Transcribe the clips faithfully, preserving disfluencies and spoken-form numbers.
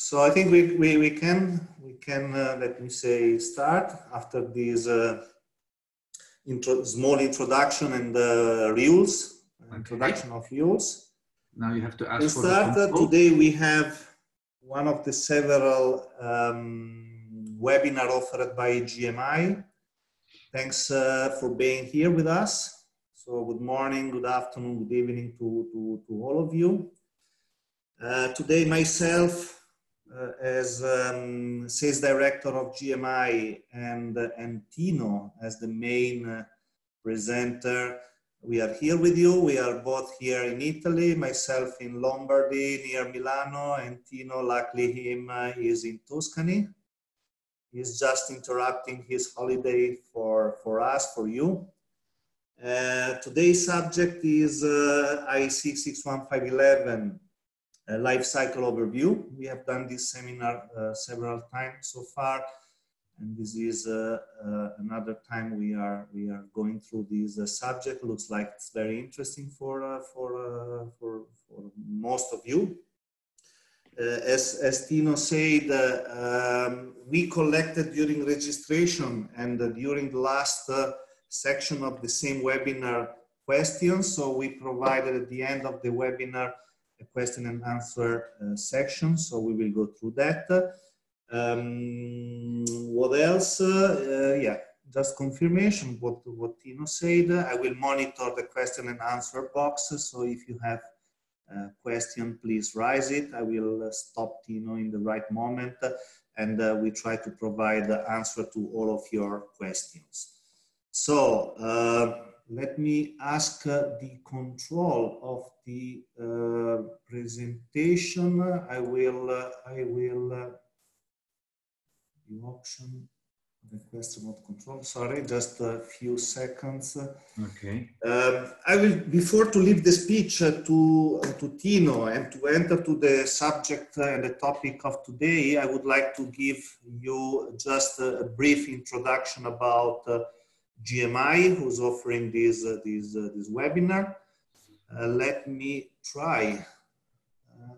So I think we, we, we can, we can uh, let me say, start after this uh, intro, small introduction and uh, rules, okay. Introduction of rules. Now you have to ask we for start, the uh, Today we have one of the several um, webinar offered by G M I. Thanks uh, for being here with us. So good morning, good afternoon, good evening to, to, to all of you. Uh, today myself, uh, as um, sales director of G M I and, uh, and Tino as the main uh, presenter, we are here with you. We are both here in Italy, myself in Lombardy near Milano, and Tino, luckily him, uh, is in Tuscany. He's just interrupting his holiday for, for us, for you. Uh, today's subject is uh, I E C six one five one one uh, life cycle overview. We have done this seminar uh, several times so far, and this is uh, uh, another time we are we are going through this uh, subject. Looks like it's very interesting for uh, for, uh, for for most of you. Uh, as, as Tino said, uh, um, we collected during registration and uh, during the last uh, section of the same webinar questions. So we provided at the end of the webinar a question and answer uh, section. So we will go through that. Um, what else? Uh, uh, yeah, just confirmation what, what Tino said. I will monitor the question and answer boxes. So if you have Uh, question, please raise it. I will uh, stop Tino in the right moment, uh, and uh, we try to provide the answer to all of your questions. So uh, let me ask uh, the control of the uh, presentation. I will, uh, I will, uh, the option, the question of control, sorry, just a few seconds. Okay. Um, I will, before to leave the speech uh, to, uh, to Tino and to enter to the subject and the topic of today, I would like to give you just a, a brief introduction about uh, G M I, who's offering this, uh, this, uh, this webinar. Uh, let me try uh,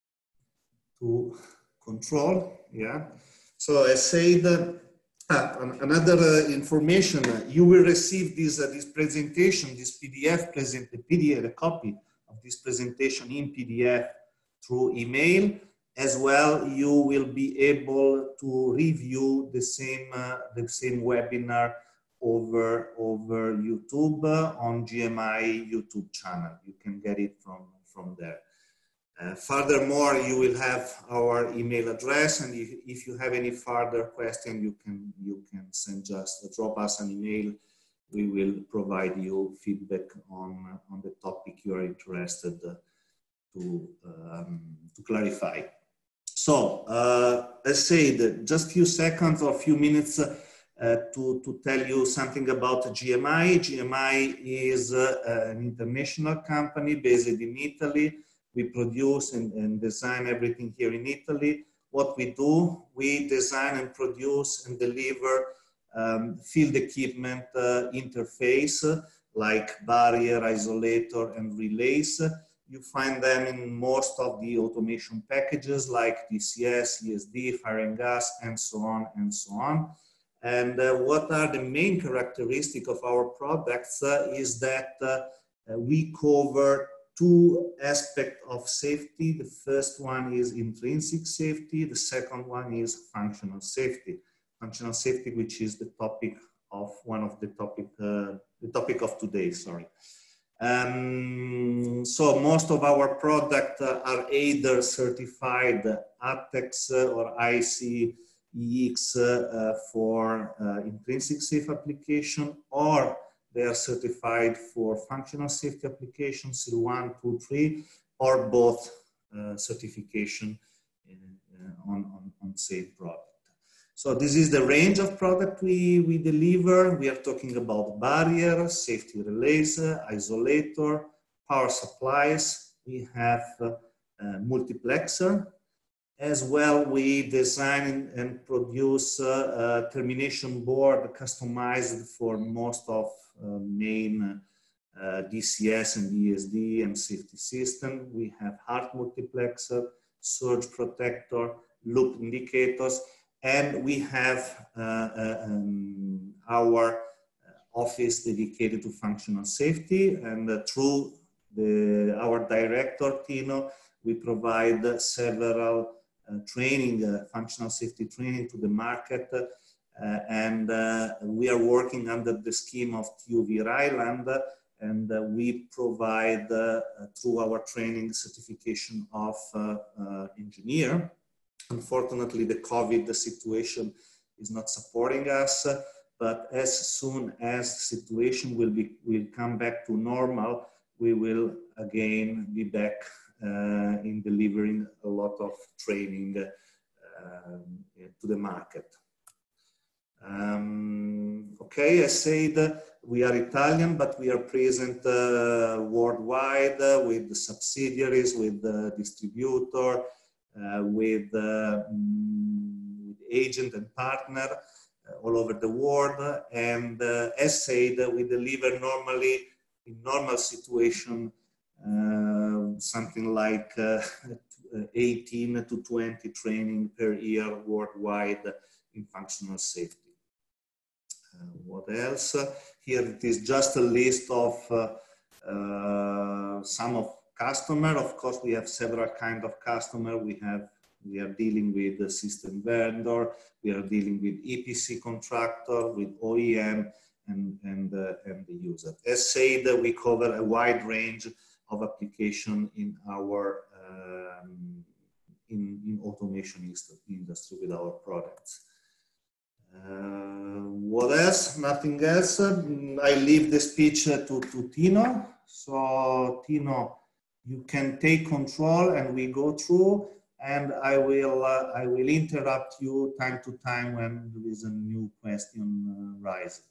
to control, yeah. So I said, uh, Uh, another uh, information, uh, you will receive this, uh, this presentation, this P D F present, the P D F, a copy of this presentation in P D F through email. As well, you will be able to review the same, uh, the same webinar over, over YouTube uh, on G M I YouTube channel. You can get it from, from there. Uh, furthermore, you will have our email address, and if, if you have any further question, you can you can send just uh, drop us an email. We will provide you feedback on on the topic you are interested uh, to um, to clarify. So, uh, as said, just few seconds or few minutes uh, to to tell you something about G M I. G M I is uh, an international company based in Italy. We produce and, and design everything here in Italy. What we do, we design and produce and deliver um, field equipment uh, interface uh, like barrier, isolator, and relays. You find them in most of the automation packages like D C S, E S D, fire and gas, and so on and so on. And uh, what are the main characteristics of our products uh, is that uh, uh, we cover two aspects of safety. The first one is intrinsic safety. The second one is functional safety. Functional safety, which is the topic of one of the topic, uh, the topic of today, sorry. Um, so most of our products uh, are either certified A T E X or I C E X uh, for uh, intrinsic safe application, or they are certified for functional safety applications, C one, two, three, or both uh, certification uh, on, on, on same product. So this is the range of product we, we deliver. We are talking about barrier, safety relays, isolator, power supplies. We have uh, uh, multiplexer. As well, we design and produce uh, a termination board customized for most of uh, main uh, D C S and E S D and safety system. We have hard multiplexer, surge protector, loop indicators, and we have uh, uh, um, our office dedicated to functional safety, and uh, through the, our director, Tino, we provide several uh, training, uh, functional safety training to the market, uh, and uh, we are working under the scheme of T U V Ireland, and uh, we provide, uh, through our training, certification of uh, uh, engineer. Unfortunately, the COVID situation is not supporting us, but as soon as the situation will, be, will come back to normal, we will again be back uh, in delivering a lot of training uh, to the market. Um, okay, I said we are Italian, but we are present uh, worldwide uh, with the subsidiaries, with the distributor, uh, with, uh, mm, with agent and partner uh, all over the world. And uh, as said, we deliver normally, in normal situation, uh, something like uh, eighteen to twenty training per year worldwide in functional safety. Uh, what else? Here it is just a list of uh, uh, some of customer. Of course, we have several kind of customer. We have we are dealing with the system vendor. We are dealing with E P C contractor, with O E M, and and uh, and the user. As said, we cover a wide range of application in our um, in in automation industry with our products. Uh, what else? Nothing else. I leave the speech uh, to, to Tino. So Tino, you can take control and we go through, and I will, uh, I will interrupt you time to time when there is a new question uh, rising.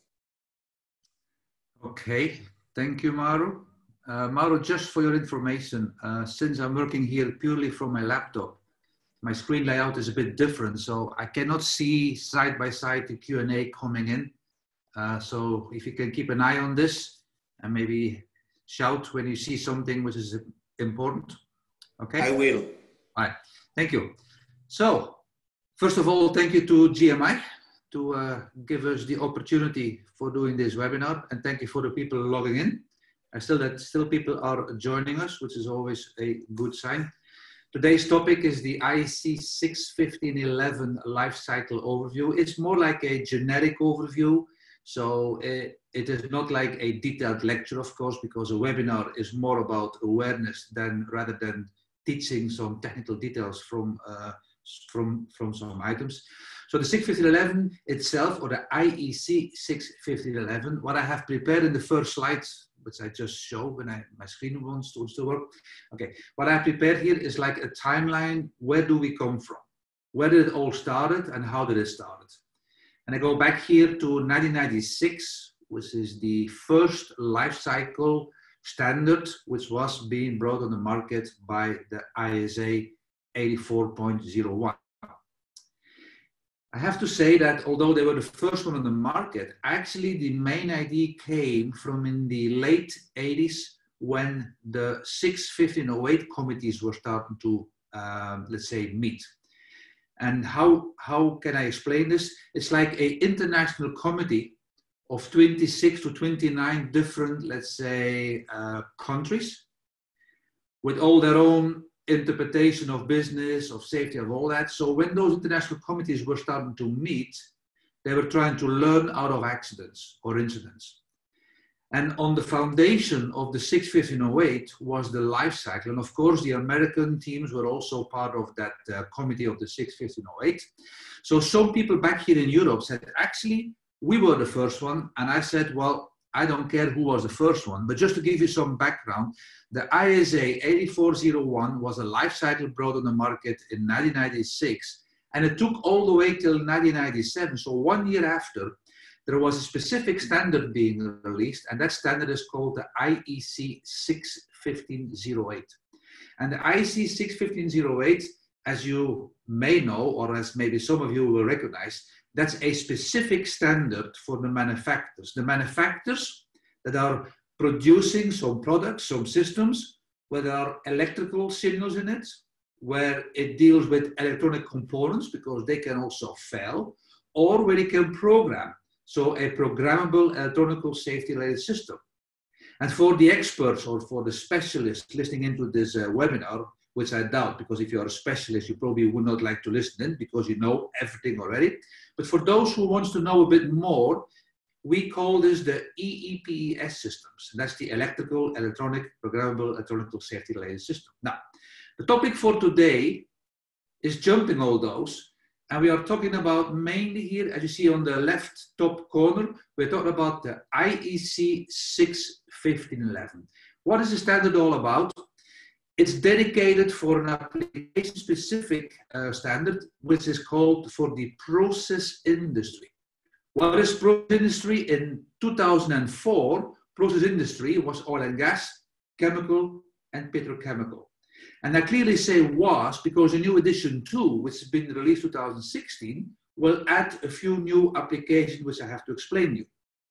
Okay, thank you, Mauro. Uh, Mauro, just for your information, uh, since I'm working here purely from my laptop, my screen layout is a bit different, so I cannot see side by side the Q and A coming in. Uh, so if you can keep an eye on this and maybe shout when you see something which is important. Okay? I will. All right, thank you. So, first of all, thank you to G M I to uh, give us the opportunity for doing this webinar, and thank you for the people logging in. I still that still people are joining us, which is always a good sign. Today's topic is the I E C six fifteen eleven lifecycle overview. It's more like a generic overview. So it, it is not like a detailed lecture, of course, because a webinar is more about awareness than rather than teaching some technical details from, uh, from, from some items. So the six fifteen eleven itself, or the I E C six fifteen eleven, what I have prepared in the first slides, which I just show when I, my screen wants to, wants to work. Okay, what I prepared here is like a timeline. Where do we come from? Where did it all started and how did it start? And I go back here to nineteen ninety-six, which is the first life cycle standard, which was being brought on the market by the I S A eighty-four point oh one. I have to say that although they were the first one on the market, actually the main idea came from in the late eighties when the six fifteen oh eight committees were starting to, um, let's say, meet. And how, how can I explain this? It's like an international committee of twenty-six to twenty-nine different, let's say, uh, countries with all their own interpretation of business, of safety, of all that. So when those international committees were starting to meet, they were trying to learn out of accidents or incidents. And on the foundation of the six fifteen oh eight was the life cycle. And of course, the American teams were also part of that uh, committee of the six fifteen oh eight. So some people back here in Europe said, actually, we were the first one. And I said, well, I don't care who was the first one, but just to give you some background, the I S A eighty-four oh one was a life cycle brought on the market in nineteen ninety-six, and it took all the way till nineteen ninety-seven. So one year after, there was a specific standard being released, and that standard is called the I E C six fifteen oh eight. And the I E C six fifteen oh eight, as you may know, or as maybe some of you will recognize, that's a specific standard for the manufacturers. The manufacturers that are producing some products, some systems, where there are electrical signals in it, where it deals with electronic components because they can also fail, or where it can program, so a programmable electronic safety related system. And for the experts or for the specialists listening into this uh, webinar, which I doubt, because if you're a specialist, you probably would not like to listen in because you know everything already. But for those who wants to know a bit more, we call this the E E P E S systems. And that's the electrical, electronic, programmable, electronic safety related system. Now, the topic for today is jumping all those. And we are talking about mainly here, as you see on the left top corner, we're talking about the I E C six fifteen eleven. What is the standard all about? It's dedicated for an application-specific uh, standard, which is called for the process industry. What is process industry? In two thousand four, process industry was oil and gas, chemical, and petrochemical. And I clearly say was because the new edition two, which has been released two thousand sixteen, will add a few new applications which I have to explain to you.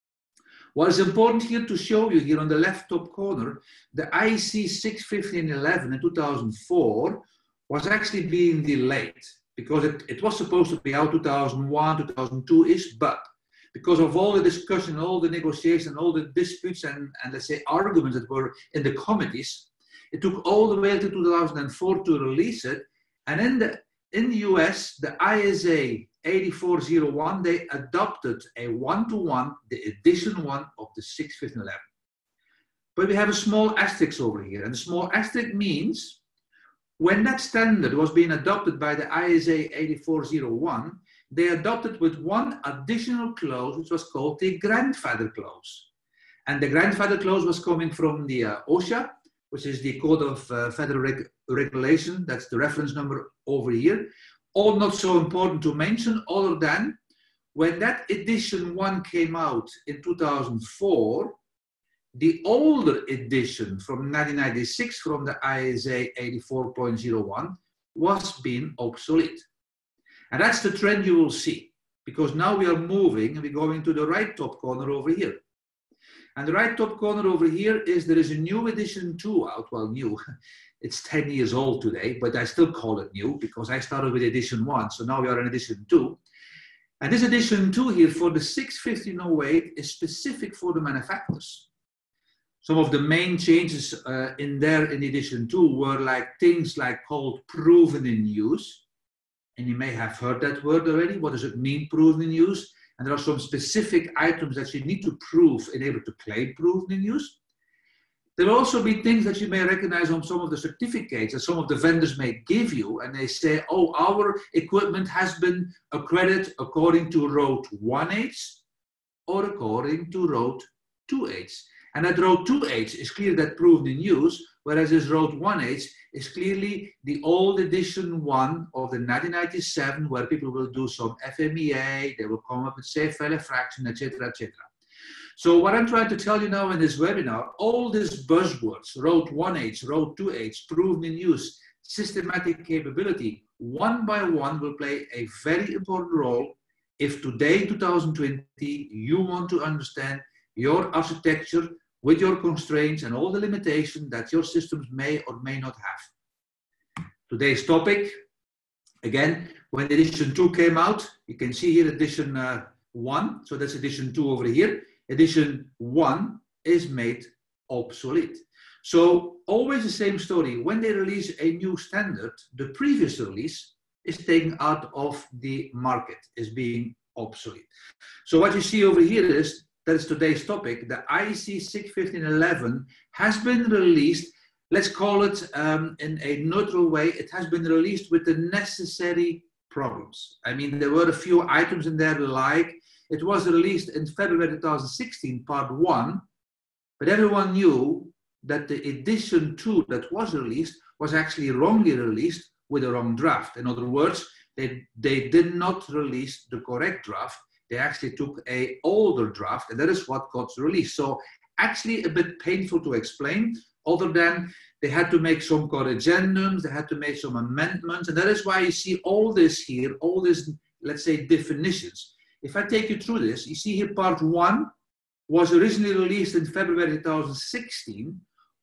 What is important here to show you here on the left top corner, the I E C six fifteen eleven in two thousand four was actually being delayed because it, it was supposed to be out two thousand one, two thousand two-ish, but because of all the discussion, all the negotiation, all the disputes and, and let's say arguments that were in the committees, it took all the way to two thousand four to release it. And in the, in the U S, the I S A eighty-four oh one, they adopted a one-to-one, the edition one of the six fifteen eleven. But we have a small asterisk over here. And the small asterisk means when that standard was being adopted by the I S A eighty-four oh one, they adopted with one additional clause, which was called the grandfather clause. And the grandfather clause was coming from the uh, OSHA, which is the Code of uh, Federal Reg Regulation. That's the reference number over here. All not so important to mention, other than when that edition one came out in two thousand four, the older edition from nineteen ninety-six from the I S A eighty-four point oh one was being obsolete. And that's the trend you will see, because now we are moving and we're going to the right top corner over here. And the right top corner over here is there is a new edition two out, well new, it's ten years old today, but I still call it new because I started with edition one, so now we are in edition two. And this edition two here for the six fifteen oh eight is specific for the manufacturers. Some of the main changes uh, in there in edition two were like things like called proven in use. And you may have heard that word already. What does it mean, proven in use? And there are some specific items that you need to prove in order to claim proven in use. There will also be things that you may recognize on some of the certificates that some of the vendors may give you, and they say, oh, our equipment has been accredited according to road one H or according to road two H. And that road two H is clear that proven in use, whereas this road one H is clearly the old edition one of the nineteen ninety-seven, where people will do some F M E A, they will come up with safe failure fraction, et cetera, et cetera. So what I'm trying to tell you now in this webinar, all these buzzwords, road one H, road two H, proven in use, systematic capability, one by one will play a very important role if today, two thousand twenty, you want to understand your architecture with your constraints and all the limitations that your systems may or may not have. Today's topic, again, when edition two came out, you can see here edition uh, one, so that's edition two over here. Edition one is made obsolete. So always the same story. When they release a new standard, the previous release is taken out of the market, is being obsolete. So what you see over here is, that is today's topic, the I E C six fifteen eleven has been released, let's call it um, in a neutral way, it has been released with the necessary problems. I mean, there were a few items in there like, it was released in February two thousand sixteen, part one, but everyone knew that the edition two that was released was actually wrongly released with a wrong draft. In other words, they, they did not release the correct draft. They actually took a older draft, and that is what got released. So actually a bit painful to explain, other than they had to make some corrigendums, they had to make some amendments, and that is why you see all this here, all this, let's say, definitions. If I take you through this, you see here part one was originally released in February two thousand sixteen,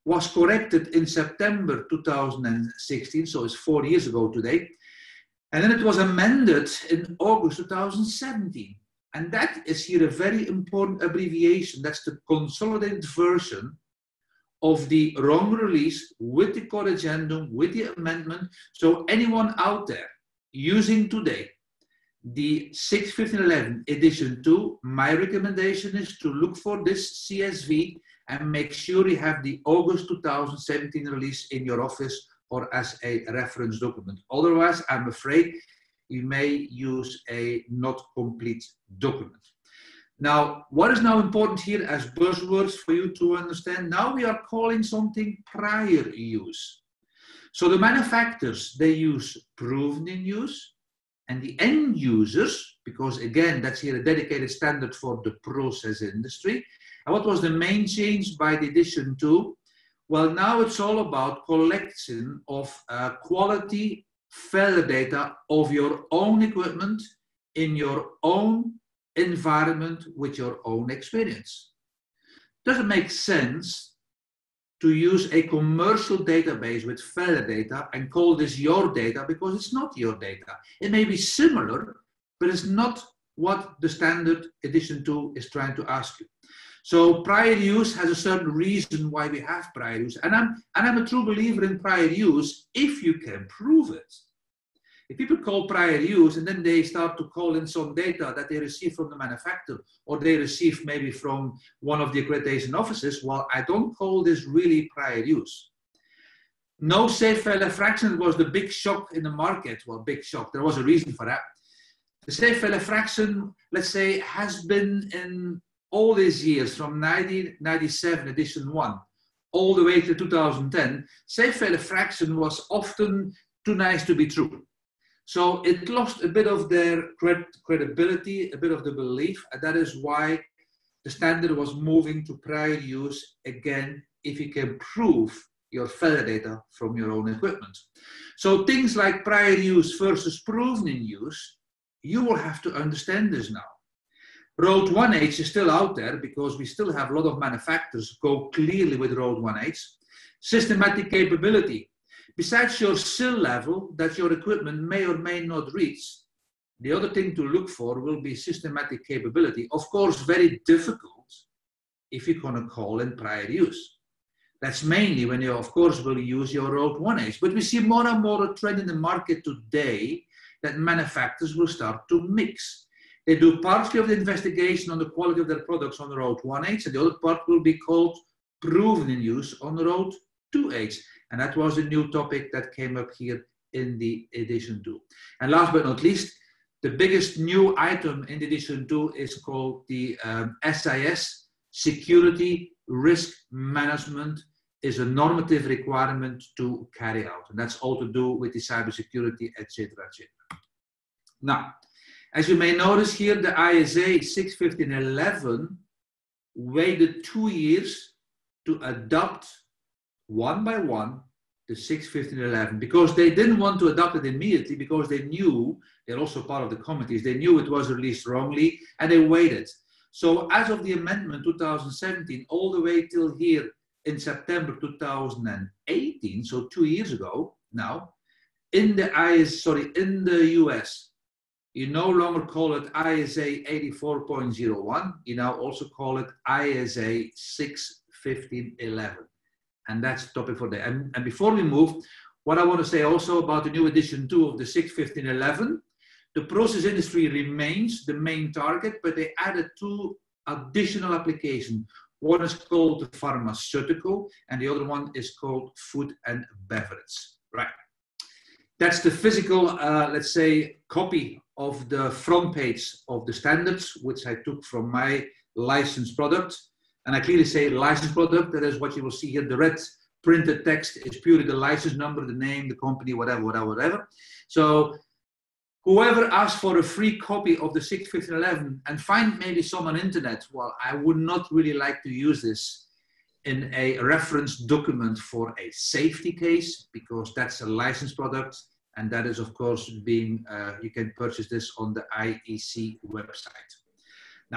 was corrected in September two thousand sixteen, so it's four years ago today. And then it was amended in August two thousand seventeen. And that is here a very important abbreviation. That's the consolidated version of the Rome release with the corrigendum, with the amendment. So anyone out there using today the six fifteen eleven edition two, my recommendation is to look for this C S V and make sure you have the August two thousand seventeen release in your office or as a reference document. Otherwise, I'm afraid you may use a not complete document. Now, what is now important here as buzzwords for you to understand? Now we are calling something prior use. So the manufacturers, they use proven in use, and the end users, because again, that's here a dedicated standard for the process industry. And what was the main change by the edition two? Well, now it's all about collection of uh, quality failure data of your own equipment in your own environment with your own experience. Does it make sense to use a commercial database with failure data and call this your data, because it's not your data? It may be similar, but it's not what the standard edition two is trying to ask you. So prior use has a certain reason why we have prior use. And I'm, and I'm a true believer in prior use if you can prove it. If people call prior use and then they start to call in some data that they receive from the manufacturer or they receive maybe from one of the accreditation offices, well, I don't call this really prior use. No safe failure fraction was the big shock in the market. Well, big shock, there was a reason for that. The safe failure fraction, let's say, has been in all these years from nineteen ninety-seven edition one all the way to two thousand ten, safe failure fraction was often too nice to be true. So it lost a bit of their cred credibility, a bit of the belief, and that is why the standard was moving to prior use again, if you can prove your failure data from your own equipment. So things like prior use versus proven in use, you will have to understand this now. Road one H is still out there because we still have a lot of manufacturers go clearly with Road one H. Systematic capability. Besides your S I L level that your equipment may or may not reach, the other thing to look for will be systematic capability. Of course, very difficult if you're going to call in prior use. That's mainly when you, of course, will use your Road one H. But we see more and more a trend in the market today that manufacturers will start to mix. They do partly of the investigation on the quality of their products on the Road one H, and the other part will be called proven in use on the Road two H. And that was a new topic that came up here in the edition two. And last but not least, the biggest new item in the edition two is called the um, S I S, Security Risk Management, is a normative requirement to carry out. And that's all to do with the cybersecurity, et cetera, et cetera. Now, as you may notice here, the I S A six fifteen eleven waited two years to adopt one by one the six fifteen eleven, because they didn't want to adopt it immediately, because they knew, they're also part of the committees, they knew it was released wrongly, and they waited. So as of the amendment two thousand seventeen, all the way till here in September two thousand eighteen, so two years ago now, in the I S, sorry, in the U S, you no longer call it I S A eighty-four point zero one, you now also call it I S A six fifteen eleven. And that's the topic for today. And, and before we move, what I want to say also about the new edition two of the six fifteen eleven, the process industry remains the main target, but they added two additional applications. One is called the pharmaceutical, and the other one is called food and beverage. Right. That's the physical, uh, let's say, copy of the front page of the standards, which I took from my licensed product. And I clearly say licensed product. That is what you will see here. The red printed text is purely the license number, the name, the company, whatever, whatever, whatever. So whoever asks for a free copy of the six fifteen eleven and find maybe some on internet, well, I would not really like to use this in a reference document for a safety case, because that's a licensed product. And that is, of course, being, uh, you can purchase this on the I E C website. Now,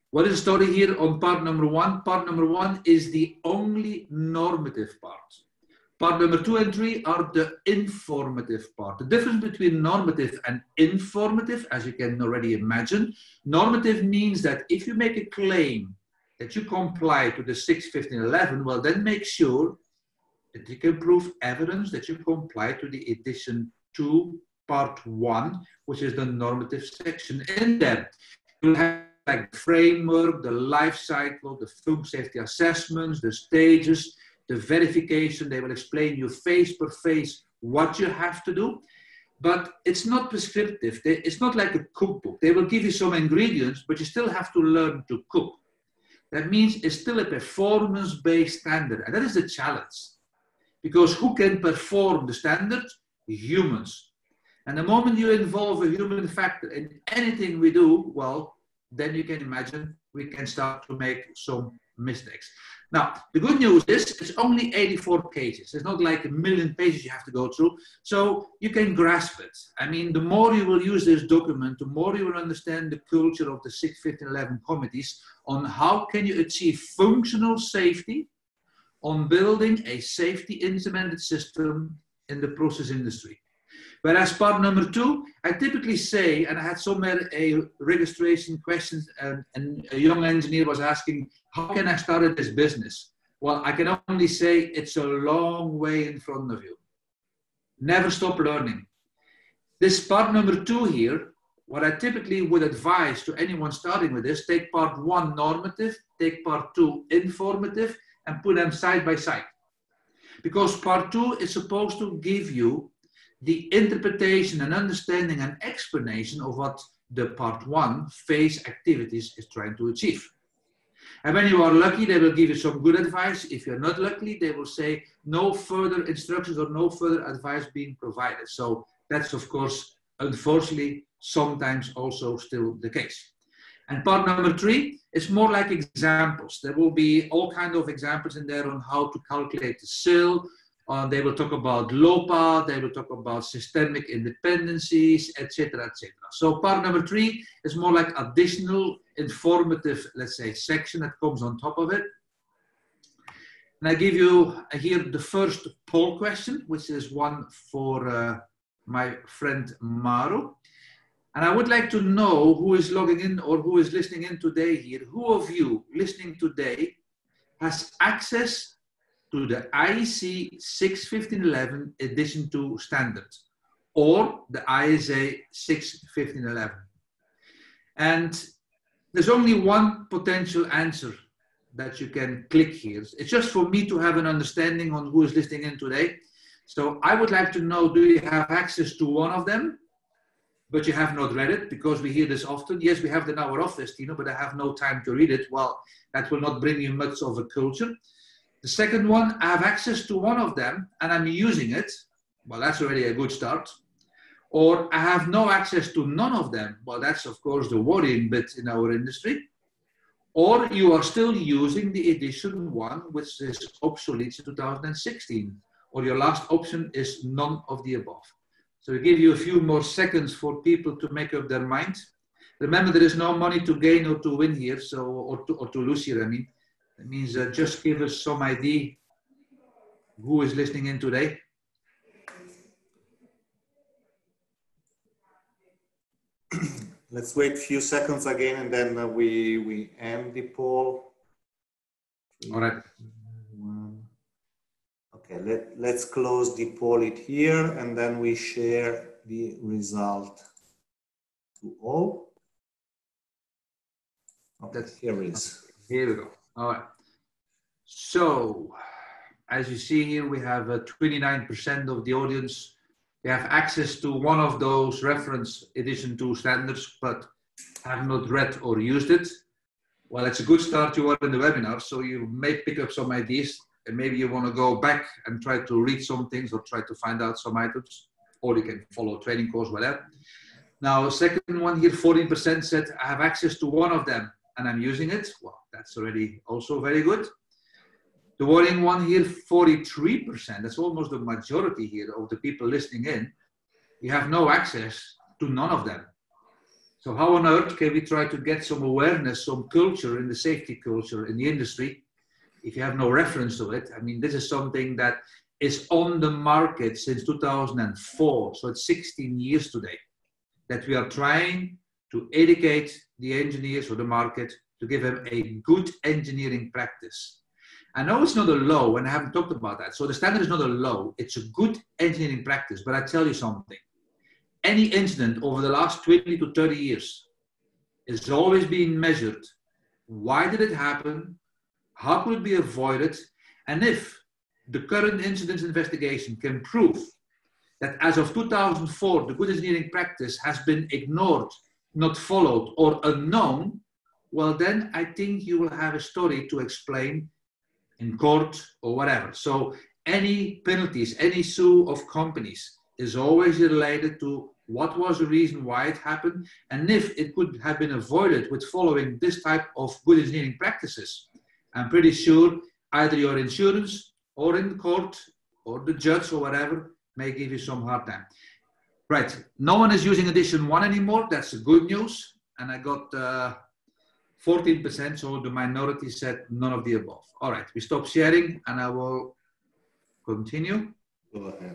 What is the story here on part number one? Part number one is the only normative part. Part number two and three are the informative part. The difference between normative and informative, as you can already imagine, normative means that if you make a claim that you comply to the six, fifteen, eleven, well, then make sure that you can prove evidence that you comply to the edition two, part one, which is the normative section. In there, you have like the framework, the life cycle, the film safety assessments, the stages, the verification. They will explain you face per face what you have to do, but it's not prescriptive. They, it's not like a cookbook. They will give you some ingredients, but you still have to learn to cook. That means it's still a performance-based standard, and that is the challenge. Because who can perform the standard? Humans. And the moment you involve a human factor in anything we do, well, then you can imagine we can start to make some mistakes. Now, the good news is it's only eighty-four pages. It's not like a million pages you have to go through. So you can grasp it. I mean, the more you will use this document, the more you will understand the culture of the six, fifteen, eleven committees on how can you achieve functional safety on building a safety implemented system in the process industry. Whereas part number two, I typically say, and I had somewhere a registration question, and, and a young engineer was asking, how can I start this business? Well, I can only say it's a long way in front of you. Never stop learning. This part number two here, what I typically would advise to anyone starting with this, take part one normative, take part two informative, and put them side by side. Because part two is supposed to give you the interpretation and understanding and explanation of what the part one phase activities is trying to achieve. And when you are lucky, they will give you some good advice. If you're not lucky, they will say no further instructions or no further advice being provided. So that's, of course, unfortunately, sometimes also still the case. And part number three is more like examples. There will be all kinds of examples in there on how to calculate the S I L. Uh, they will talk about LOPA, they will talk about systemic independencies, et cetera, et cetera. So part number three is more like additional informative, let's say, section that comes on top of it. And I give you uh, here the first poll question, which is one for uh, my friend Maru. And I would like to know who is logging in or who is listening in today here. Who of you listening today has access to the I E C six fifteen eleven edition two standard or the I S A six fifteen eleven? And there's only one potential answer that you can click here. It's just for me to have an understanding on who is listening in today. So I would like to know, do you have access to one of them, but you have not read it? Because we hear this often. Yes, we have it in our office, Tino, but I have no time to read it. Well, that will not bring you much of a culture. The second one, I have access to one of them and I'm using it. Well, that's already a good start. Or I have no access to none of them. Well, that's of course the worrying bit in our industry. Or you are still using the edition one, which is obsolete in two thousand sixteen. Or your last option is none of the above. So we give you a few more seconds for people to make up their mind. Remember, there is no money to gain or to win here, so or to, or to lose here, I mean. That means uh, just give us some idea who is listening in today. Let's wait a few seconds again and then uh, we, we end the poll. All right. Okay, let, let's close the poll it here and then we share the result to all. Okay, here it is. Here we go. All right. So, as you see here, we have uh, twenty-nine percent of the audience. They have access to one of those reference edition two standards, but have not read or used it. Well, it's a good start. You are in the webinar, so you may pick up some ideas, and maybe you want to go back and try to read some things or try to find out some items, or you can follow a training course, whatever. Now, second one here, fourteen percent said, I have access to one of them and I'm using it. Well, that's already also very good. The worrying one here, forty-three percent, that's almost the majority here of the people listening in. You have no access to none of them. So how on earth can we try to get some awareness, some culture in the safety culture in the industry, if you have no reference to it? I mean, this is something that is on the market since two thousand four, so it's sixteen years today, that we are trying to educate the engineers or the market to give them a good engineering practice. I know it's not a law, and I haven't talked about that. So the standard is not a law, it's a good engineering practice. But I tell you something, any incident over the last twenty to thirty years is always being measured. Why did it happen? How could it be avoided? And if the current incident investigation can prove that as of two thousand four, the good engineering practice has been ignored, not followed, or unknown, well, then I think you will have a story to explain in court or whatever. So any penalties, any sue of companies is always related to what was the reason why it happened, and if it could have been avoided with following this type of good engineering practices. I'm pretty sure either your insurance or in court or the judge or whatever may give you some hard time. Right, no one is using edition one anymore. That's the good news. And I got uh, fourteen percent, so the minority said none of the above. All right, we stop sharing and I will continue. Go ahead.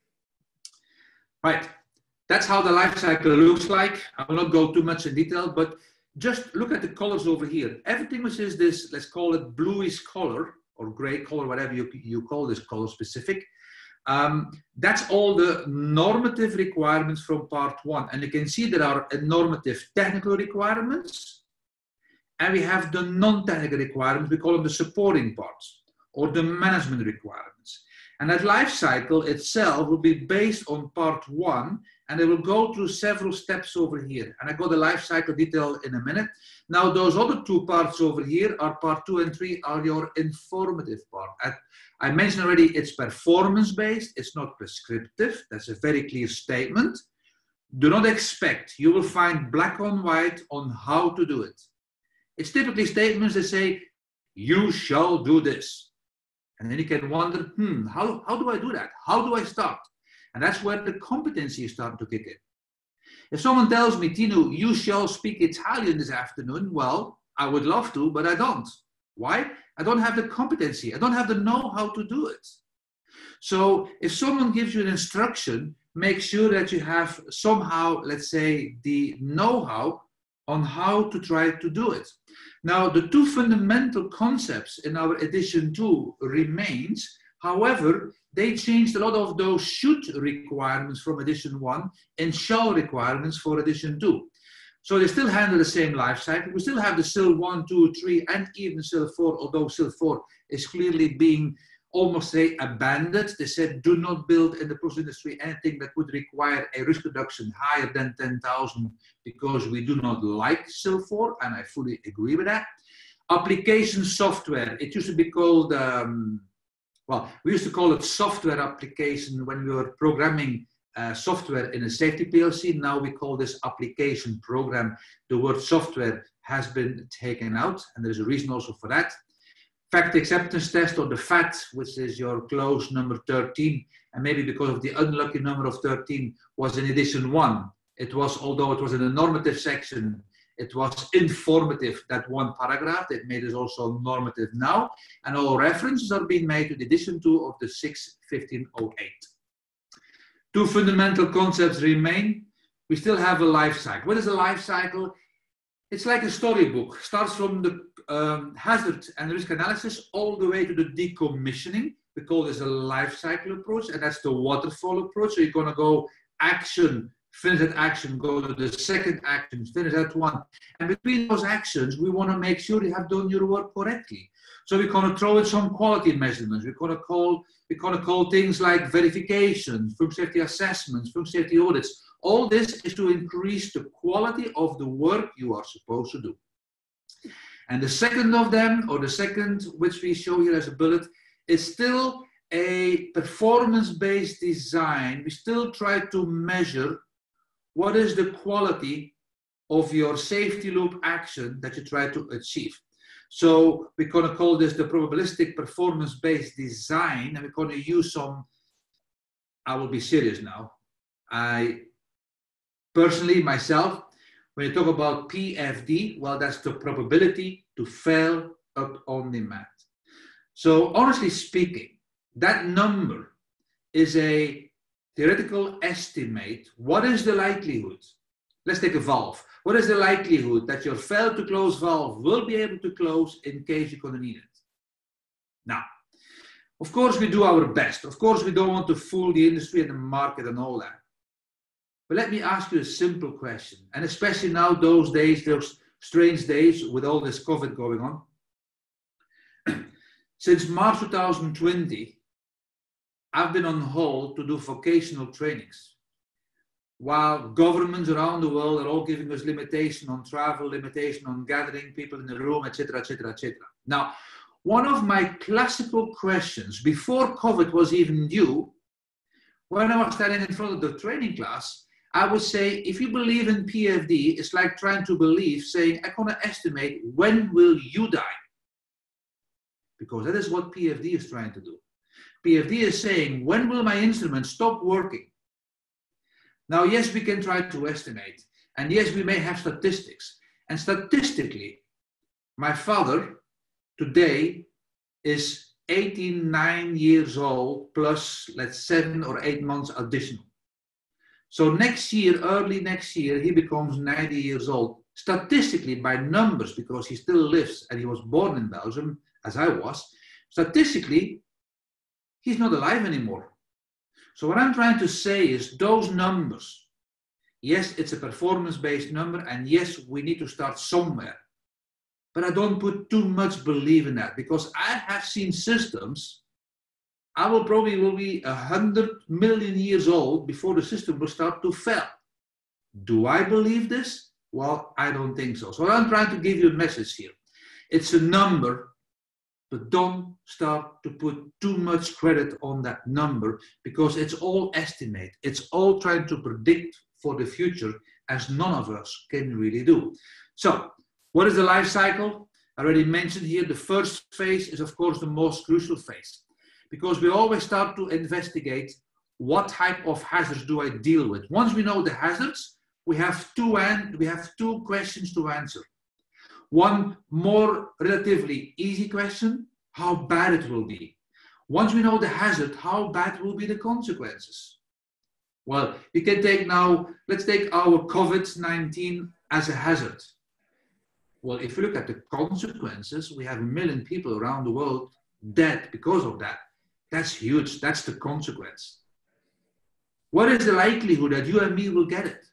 Right, that's how the life cycle looks like. I will not go too much in detail, but just look at the colors over here. Everything which is this, let's call it bluish color or gray color, whatever you, you call this color specific. Um, that's all the normative requirements from part one. And you can see there are normative technical requirements and we have the non-technical requirements. We call them the supporting parts or the management requirements. And that life cycle itself will be based on part one, and it will go through several steps over here. And I got the life cycle detail in a minute. Now, those other two parts over here are part two and three are your informative part. I, I mentioned already it's performance-based, it's not prescriptive. That's a very clear statement. Do not expect, you will find black on white on how to do it. It's typically statements that say, you shall do this. And then you can wonder, hmm, how, how do I do that? How do I start? And that's where the competency is starting to kick in. If someone tells me, Tino, you shall speak Italian this afternoon, well, I would love to, but I don't. Why? I don't have the competency. I don't have the know-how to do it. So if someone gives you an instruction, make sure that you have somehow, let's say, the know-how on how to try to do it. Now, the two fundamental concepts in our edition two remains. However, they changed a lot of those should requirements from edition one and shall requirements for edition two. So they still handle the same life cycle. We still have the S I L one, two, three, and even S I L four, although S I L four is clearly being almost say abandoned. They said do not build in the process industry anything that would require a risk reduction higher than ten thousand because we do not like S I L four, and I fully agree with that. Application software, it used to be called, um, well, we used to call it software application when we were programming uh, software in a safety P L C. Now we call this application program. The word software has been taken out, and there's a reason also for that. Fact acceptance test, or the F A T, which is your close number thirteen, and maybe because of the unlucky number of thirteen, was in edition one. It was, although it was in the normative section, it was informative, that one paragraph. It made it also normative now, and all references are being made to the edition two of the six fifteen oh eight. Two fundamental concepts remain. We still have a life cycle. What is a life cycle? It's like a storybook. Starts from the um, hazard and risk analysis all the way to the decommissioning. We call this a life cycle approach, and that's the waterfall approach. So you're going to go action, finish that action, go to the second action, finish that one. And between those actions, we want to make sure you have done your work correctly. So we're going to throw in some quality measurements. We're going to call, we're going to call things like verification, function safety assessments, function safety audits. All this is to increase the quality of the work you are supposed to do. And the second of them, or the second, which we show here as a bullet, is still a performance-based design. We still try to measure what is the quality of your safety loop action that you try to achieve. So we're going to call this the probabilistic performance-based design, and we're going to use some, I will be serious now. I personally, myself, When you talk about P F D, well, that's the probability to fail up on demand. So honestly speaking, that number is a theoretical estimate. What is the likelihood? Let's take a valve. What is the likelihood that your fail to close valve will be able to close in case you're going to need it? Now, of course, we do our best. Of course, we don't want to fool the industry and the market and all that. But let me ask you a simple question, and especially now those days, those strange days with all this COVID going on. Since March two thousand twenty, I've been on hold to do vocational trainings. While governments around the world are all giving us limitation on travel, limitation on gathering people in the room, et cetera, et cetera, et cetera. Now, one of my classical questions before COVID was even due, when I was standing in front of the training class, I would say, if you believe in P F D, it's like trying to believe, saying, I'm going to estimate when will you die? Because that is what P F D is trying to do. P F D is saying, when will my instrument stop working? Now, yes, we can try to estimate. And yes, we may have statistics. And statistically, my father today is eighty-nine years old plus, let's seven or eight months additional. So next year, early next year, he becomes ninety years old. Statistically, by numbers, because he still lives and he was born in Belgium, as I was, statistically, he's not alive anymore. So what I'm trying to say is those numbers, yes, it's a performance-based number, and yes, we need to start somewhere. But I don't put too much belief in that, because I have seen systems, I will probably will be a hundred million years old before the system will start to fail. Do I believe this? Well, I don't think so. So I'm trying to give you a message here. It's a number, but don't start to put too much credit on that number, because it's all estimate. It's all trying to predict for the future, as none of us can really do. So what is the life cycle? I already mentioned here, the first phase is of course the most crucial phase, because we always start to investigate what type of hazards do I deal with. Once we know the hazards, we have two, and we have two questions to answer. One more relatively easy question, how bad it will be. Once we know the hazard, how bad will be the consequences? Well, we can take now, let's take our COVID nineteen as a hazard. Well, if you look at the consequences, we have a million people around the world dead because of that. That's huge, that's the consequence. What is the likelihood that you and me will get it?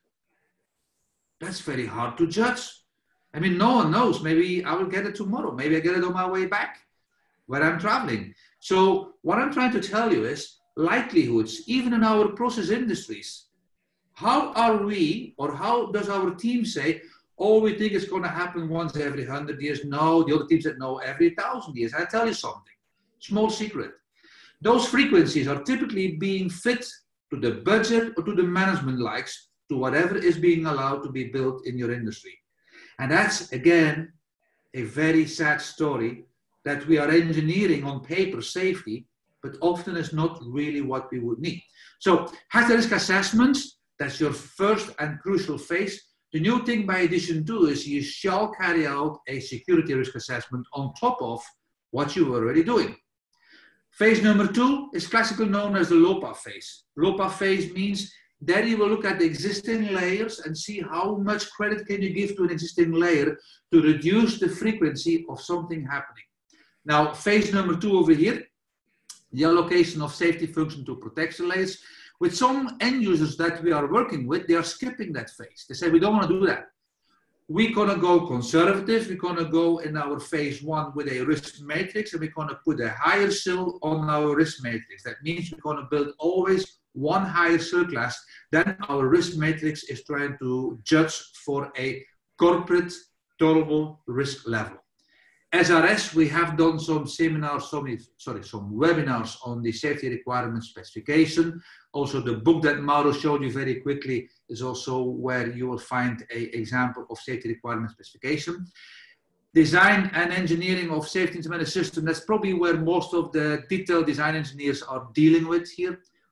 That's very hard to judge. I mean, no one knows. Maybe I will get it tomorrow. Maybe I get it on my way back where I'm traveling. So what I'm trying to tell you is likelihoods, even in our process industries. How are we, or how does our team say, oh, we think it's going to happen once every hundred years? No, the other team said, no, every thousand years. I tell you something, small secret. Those frequencies are typically being fit to the budget or to the management likes, to whatever is being allowed to be built in your industry. And that's, again, a very sad story that we are engineering on paper safety, but often is not really what we would need. So hazard risk assessments, that's your first and crucial phase. The new thing by edition two is you shall carry out a security risk assessment on top of what you were already doing. Phase number two is classically known as the LOPA phase. LOPA phase means that you will look at the existing layers and see how much credit can you give to an existing layer to reduce the frequency of something happening. Now, phase number two over here, the allocation of safety function to protection layers. With some end users that we are working with, they are skipping that phase. They say, we don't want to do that. We're going to go conservative. We're going to go in our phase one with a risk matrix, and we're going to put a higher sill on our risk matrix. That means we're going to build always one higher sill class than our risk matrix is trying to judge for a corporate tolerable risk level. S R S, we have done some seminars, some, sorry, some webinars on the safety requirement specification. Also, the book that Mauro showed you very quickly is also where you will find an example of safety requirement specification. Design and engineering of safety implemented system, that's probably where most of the detailed design engineers are dealing with here.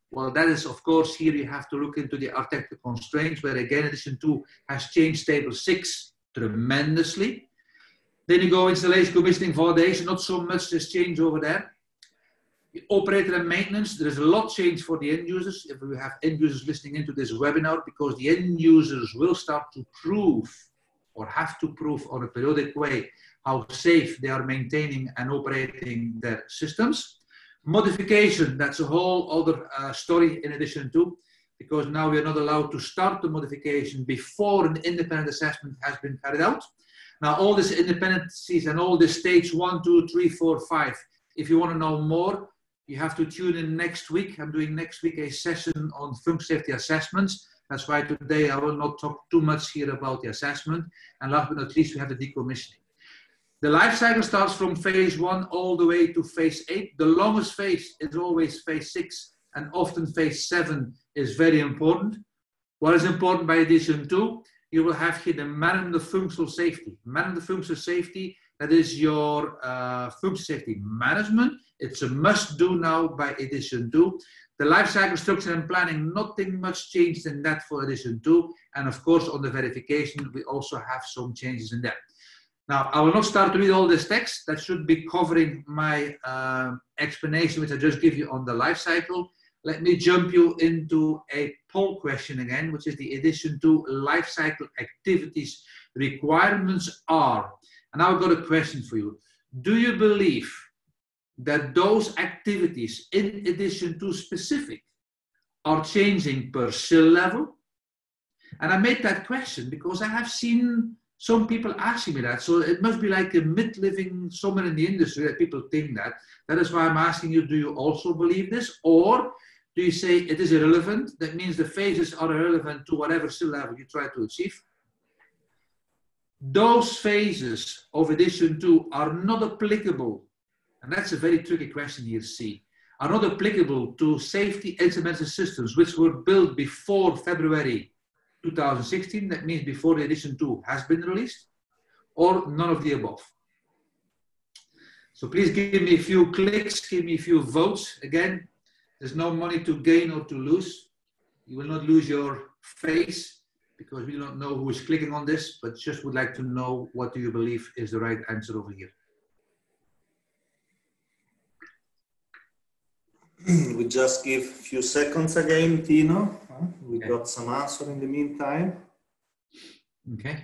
Well, that is, of course, here you have to look into the architectural constraints, where again, edition two has changed table six tremendously. Then you go installation, commissioning, validation, not so much has changed over there. The operator and maintenance, there is a lot change for the end users. If we have end users listening into this webinar, because the end users will start to prove or have to prove on a periodic way how safe they are maintaining and operating their systems. Modification, that's a whole other uh, story in addition to, because now we are not allowed to start the modification before an independent assessment has been carried out. Now all these independencies and all this stage one, two, three, four, five, if you want to know more, you have to tune in next week. I'm doing next week a session on function safety assessments. That's why today I will not talk too much here about the assessment. And last but not least, we have the decommissioning. The life cycle starts from phase one all the way to phase eight. The longest phase is always phase six, and often phase seven is very important. What is important by edition two? You will have here the management of functional safety. Management of functional safety, that is your uh, function safety management. It's a must do now by edition two. The life cycle structure and planning, nothing much changed in that for edition two. And of course, on the verification, we also have some changes in that. Now, I will not start to read all this text. That should be covering my uh, explanation, which I just give you on the life cycle. Let me jump you into a poll question again, which is the edition two life cycle activities requirements are. And I've got a question for you. Do you believe that those activities in edition two specific are changing per S I L level? And I made that question because I have seen some people asking me that. So it must be like a mid-living somewhere in the industry that people think that. That is why I'm asking you, do you also believe this? Or do you say it is irrelevant? That means the phases are irrelevant to whatever S I L level you try to achieve. Those phases of edition two are not applicable, and that's a very tricky question here, C, are not applicable to safety instrumentation systems which were built before February two thousand sixteen, that means before the edition two has been released, or none of the above. So please give me a few clicks, give me a few votes. Again, there's no money to gain or to lose. You will not lose your face because we don't know who is clicking on this, but just would like to know what do you believe is the right answer over here. We just give a few seconds again, Tino. We okay. got some answer in the meantime. Okay.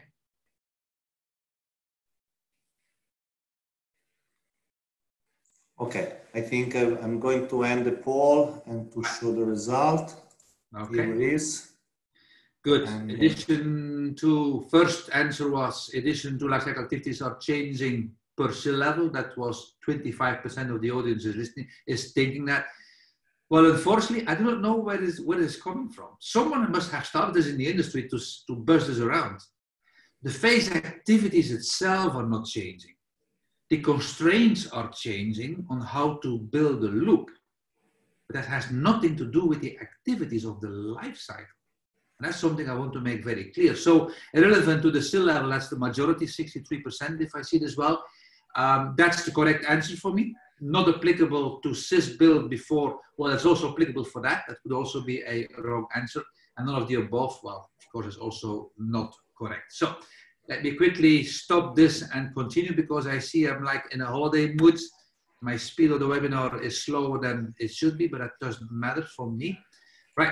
Okay, I think I'm going to end the poll and to show the result. Okay. Here it is. Good. And, edition two, first answer was edition two lifecycle activities are changing per S I L level. That was twenty-five percent of the audience is listening, is thinking that. Well, unfortunately, I do not know where this, where this is coming from. Someone must have started this in the industry to, to buzz this around. The phase activities itself are not changing. The constraints are changing on how to build a loop. But that has nothing to do with the activities of the life cycle. And that's something I want to make very clear. So irrelevant to the S I L level, that's the majority, sixty-three percent if I see this well. Um, that's the correct answer for me. Not applicable to S I S build before, well, it's also applicable for that. That could also be a wrong answer. And none of the above, well, of course, is also not correct. So let me quickly stop this and continue because I see I'm like in a holiday mood. My speed of the webinar is slower than it should be, but that doesn't matter for me. Right.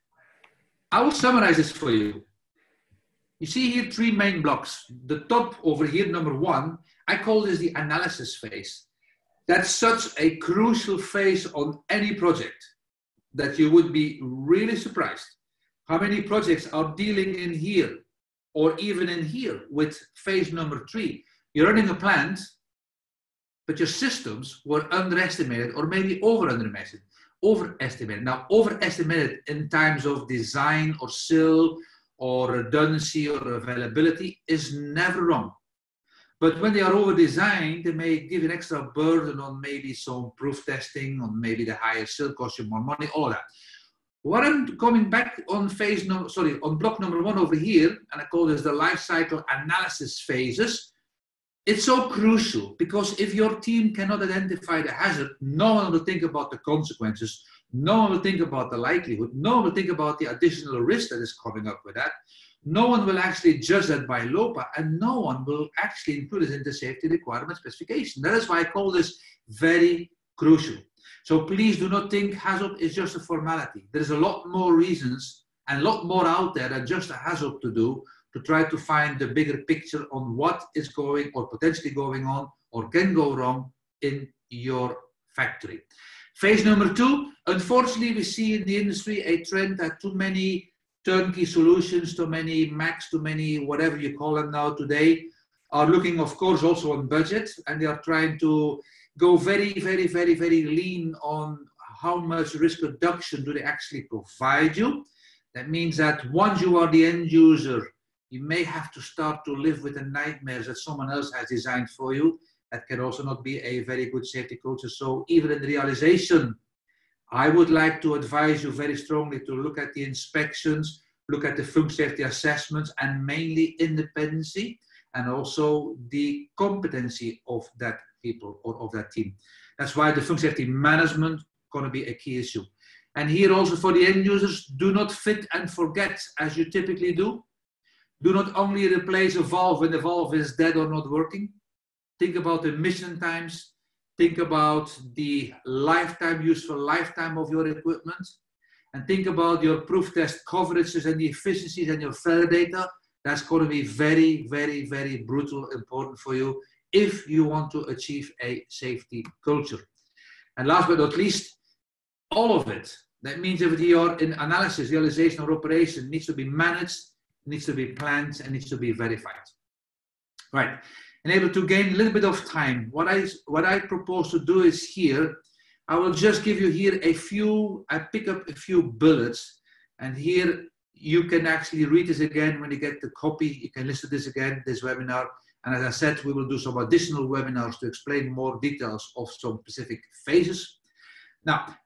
I will summarize this for you. You see here three main blocks. The top over here, number one, I call this the analysis phase. That's such a crucial phase on any project that you would be really surprised how many projects are dealing in here or even in here with phase number three. You're running a plant, but your systems were underestimated or maybe over-underestimated. Overestimated. Now, overestimated in terms of design or S I L or redundancy or availability is never wrong. But when they are over-designed, they may give an extra burden on maybe some proof testing, on maybe the higher S I L cost you more money, all that. What I'm coming back on phase no, sorry, on block number one over here, and I call this the life cycle analysis phases. It's so crucial because if your team cannot identify the hazard, no one will think about the consequences. No one will think about the likelihood. No one will think about the additional risk that is coming up with that. No one will actually judge that by LOPA, and no one will actually include it in the safety requirement specification. That is why I call this very crucial. So please do not think HAZOP is just a formality. There's a lot more reasons and a lot more out there than just a HAZOP to do to try to find the bigger picture on what is going or potentially going on or can go wrong in your factory. Phase number two, unfortunately, we see in the industry a trend that too many turnkey solutions, too many Macs, too many whatever you call them now today, are looking, of course, also on budget, and they are trying to go very, very, very, very lean on how much risk reduction do they actually provide you. That means that once you are the end user, you may have to start to live with the nightmares that someone else has designed for you. That can also not be a very good safety culture. So even in the realization, I would like to advise you very strongly to look at the inspections, look at the function safety assessments, and mainly independency, and also the competency of that people or of that team. That's why the function safety management is going to be a key issue. And here also for the end users, do not fit and forget as you typically do. Do not only replace a valve when the valve is dead or not working. Think about the emission times. Think about the lifetime, useful lifetime of your equipment. And think about your proof test coverages and the efficiencies and your failure data. That's going to be very, very, very brutal, important for you if you want to achieve a safety culture. And last but not least, all of it. That means if you're in analysis, realization, or operation, needs to be managed, needs to be planned, and needs to be verified. Right. And able to gain a little bit of time. What I, what I propose to do is here, I will just give you here a few, I pick up a few bullets, and here you can actually read this again when you get the copy. You can listen to this again, this webinar. And as I said, we will do some additional webinars to explain more details of some specific phases. Now,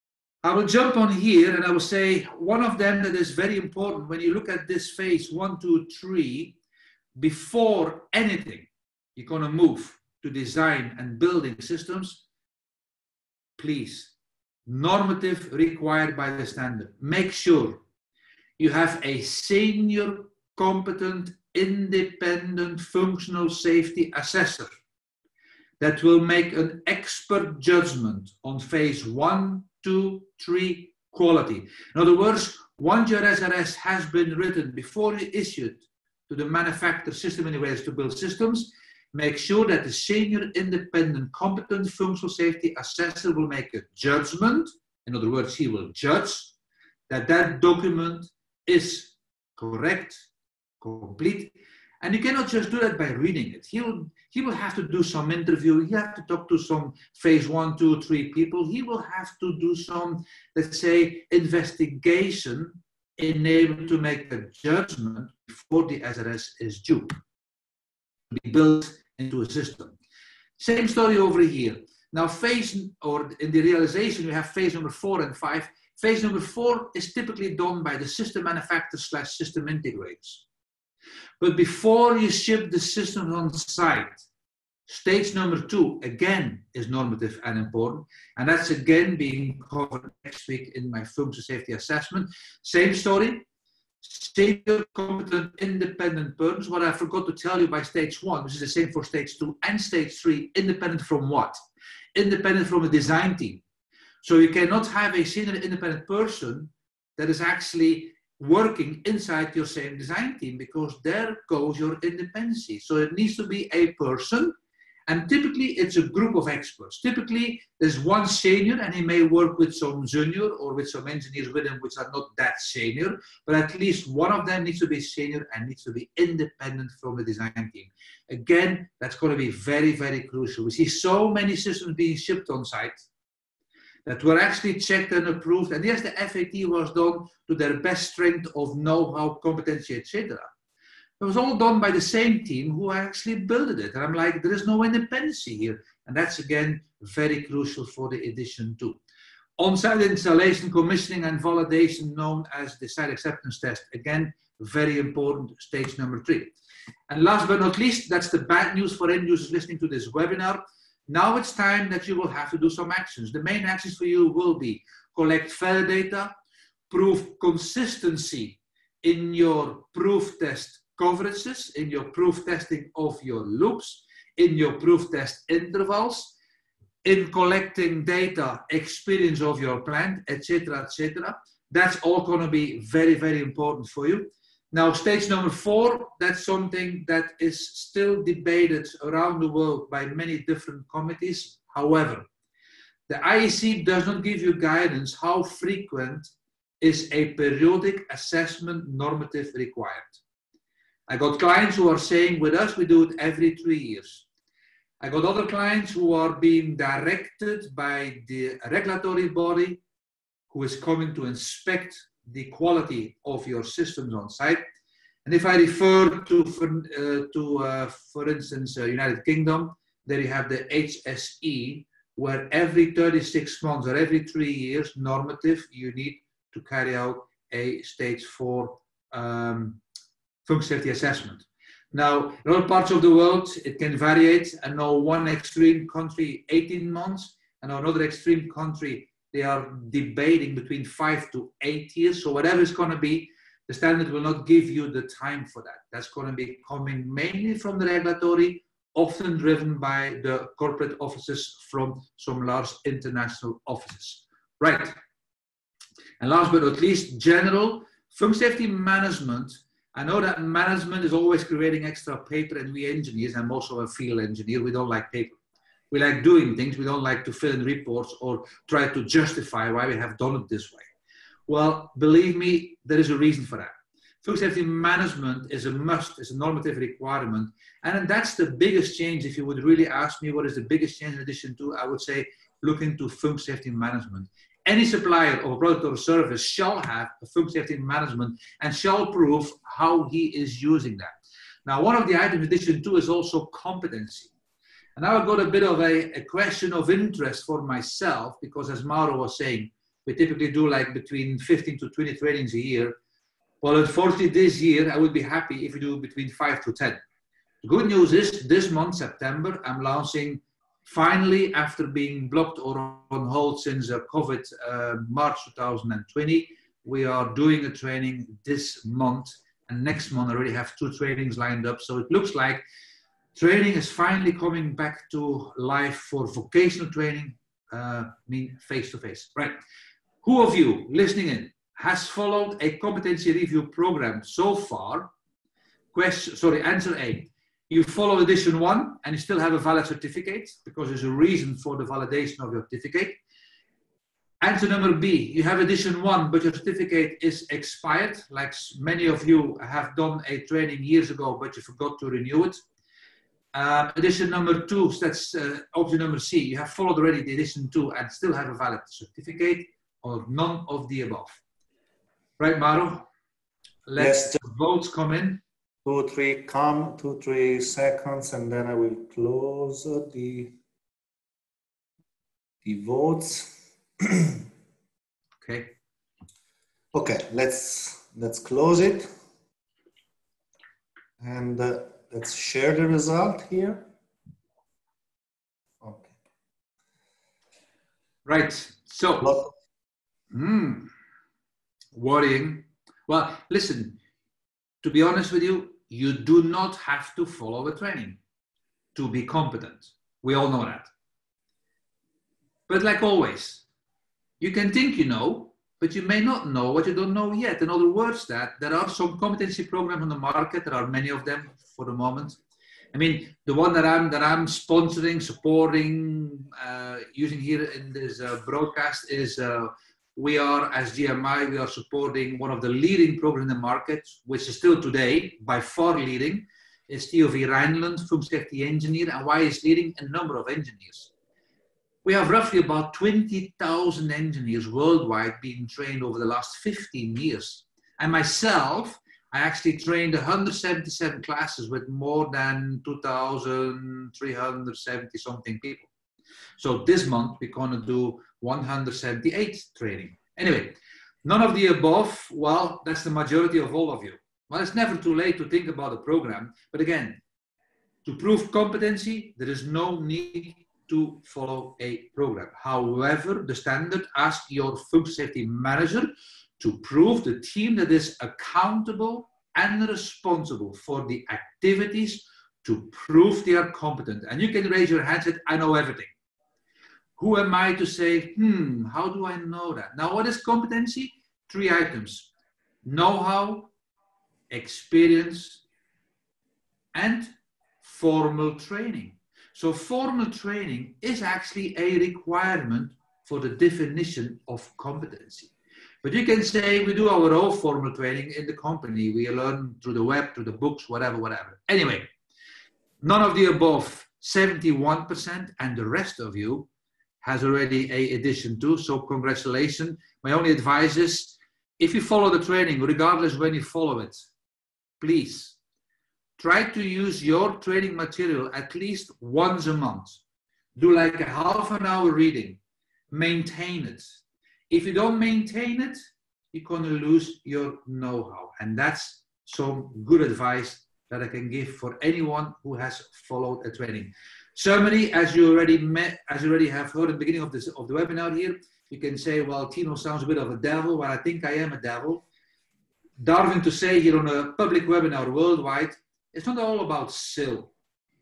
I will jump on here and I will say one of them that is very important when you look at this phase one, two, three, before anything, you're going to move to design and building systems. Please, normative required by the standard. Make sure you have a senior, competent, independent functional safety assessor that will make an expert judgment on phase one, two, three quality. In other words, once your S R S has been written before you issue it to the manufacturer system integrators to build systems, make sure that the senior, independent, competent functional safety assessor will make a judgment. In other words, he will judge that that document is correct, complete. And you cannot just do that by reading it. He will, he will have to do some interview. He have to talk to some phase one, two, three people. He will have to do some, let's say, investigation in able to make a judgment before the S R S is due to be built into a system. Same story over here. Now phase, or in the realization, we have phase number four and five. Phase number four is typically done by the system manufacturer slash system integrators. But before you ship the system on site, stage number two, again, is normative and important. And that's again being covered next week in my function safety assessment. Same story. Senior, competent, independent persons. What I forgot to tell you by stage one, which is the same for stage two and stage three, independent from what? Independent from a design team. So you cannot have a senior independent person that is actually working inside your same design team, because there goes your independency. So it needs to be a person, and typically it's a group of experts. Typically there's one senior and he may work with some junior or with some engineers with him which are not that senior, but at least one of them needs to be senior and needs to be independent from the design team. Again, that's going to be very, very crucial. We see so many systems being shipped on site that were actually checked and approved. And yes, the F A T was done to their best strength of know-how, competency, et cetera. It was all done by the same team who actually built it. And I'm like, there is no independency here. And that's, again, very crucial for the edition two. On-site installation, commissioning, and validation, known as the site acceptance test. Again, very important, stage number three. And last but not least, that's the bad news for end users listening to this webinar. Now it's time that you will have to do some actions. The main actions for you will be, collect fair data, prove consistency in your proof test coverages, in your proof testing of your loops, in your proof test intervals, in collecting data, experience of your plant, et cetera, et cetera. That's all going to be very, very important for you. Now, stage number four, that's something that is still debated around the world by many different committees. However, the I E C does not give you guidance how frequent is a periodic assessment normative required. I got clients who are saying with us, we do it every three years. I got other clients who are being directed by the regulatory body who is coming to inspect the quality of your systems on site. And if I refer to, for, uh, to uh, for instance, uh, United Kingdom, there you have the H S E, where every thirty-six months or every three years, normative, you need to carry out a stage four um, function safety assessment. Now, in other parts of the world, it can vary. I know one extreme country, eighteen months, and another extreme country, they are debating between five to eight years. So whatever it's going to be, the standard will not give you the time for that. That's going to be coming mainly from the regulatory, often driven by the corporate offices from some large international offices. Right. And last but not least, general function safety management. I know that management is always creating extra paper, and we engineers, I'm also a field engineer, we don't like paper. We like doing things, we don't like to fill in reports or try to justify why we have done it this way. Well, believe me, there is a reason for that. Function safety management is a must, is a normative requirement. And that's the biggest change. If you would really ask me what is the biggest change in addition to, I would say, look into function safety management. Any supplier of a product or service shall have a function safety management and shall prove how he is using that. Now, one of the items in addition to is also competency. And now I've got a bit of a, a question of interest for myself, because as Mauro was saying, we typically do like between fifteen to twenty trainings a year. Well, unfortunately, this year, I would be happy if we do between five to ten. The good news is this month, September, I'm launching, finally, after being blocked or on hold since uh, COVID, uh, March two thousand twenty, we are doing a training this month, and next month I already have two trainings lined up. So it looks like training is finally coming back to life for vocational training, uh, mean face-to-face. Right. Who of you listening in has followed a competency review program so far? Question, sorry, answer A. You follow edition one and you still have a valid certificate because there's a reason for the validation of your certificate. Answer number B, you have edition one, but your certificate is expired, like many of you have done a training years ago, but you forgot to renew it. Uh, edition number two, that's uh, option number C, you have followed already the edition two and still have a valid certificate, or none of the above. Right, Mauro? Let yes, the votes come in. Two, three, come, two, three seconds, and then I will close the, the votes. Okay. Okay, let's, let's close it. And uh, let's share the result here. Okay. Right, so, hmm, worrying. Well, listen, to be honest with you, you do not have to follow the training to be competent. We all know that. But like always, you can think you know, but you may not know what you don't know yet. In other words, that there are some competency programs on the market. There are many of them for the moment. I mean, the one that I'm that I'm sponsoring, supporting, uh, using here in this uh, broadcast is uh, we are, as G M I, we are supporting one of the leading programs in the market, which is still today by far leading. It's T O V Rhineland, function safety engineer, and why is leading? A number of engineers. We have roughly about twenty thousand engineers worldwide being trained over the last fifteen years. And myself, I actually trained one hundred seventy-seven classes with more than two thousand three hundred seventy something people. So this month, we're going to do one hundred seventy-eight training. Anyway, none of the above, well, that's the majority of all of you. Well, it's never too late to think about a program. But again, to prove competency, there is no need to follow a program. However, the standard asks your functional safety manager to prove the team that is accountable and responsible for the activities to prove they are competent. And you can raise your hand and say, I know everything. Who am I to say, hmm, how do I know that? Now, what is competency? Three items: know-how, experience, and formal training. So formal training is actually a requirement for the definition of competency. But you can say we do our own formal training in the company. We learn through the web, through the books, whatever, whatever. Anyway, none of the above, seventy-one percent, and the rest of you has already a addition too. So congratulations. My only advice is, if you follow the training, regardless when you follow it, please try to use your training material at least once a month. Do like a half an hour reading. Maintain it. If you don't maintain it, you're going to lose your know-how. And that's some good advice that I can give for anyone who has followed a training. Summary, as you already met, as you already have heard at the beginning of this of the webinar here, you can say, well, Tino sounds a bit of a devil. Well, I think I am a devil. Darwin to say here on a public webinar worldwide, it's not all about S I L.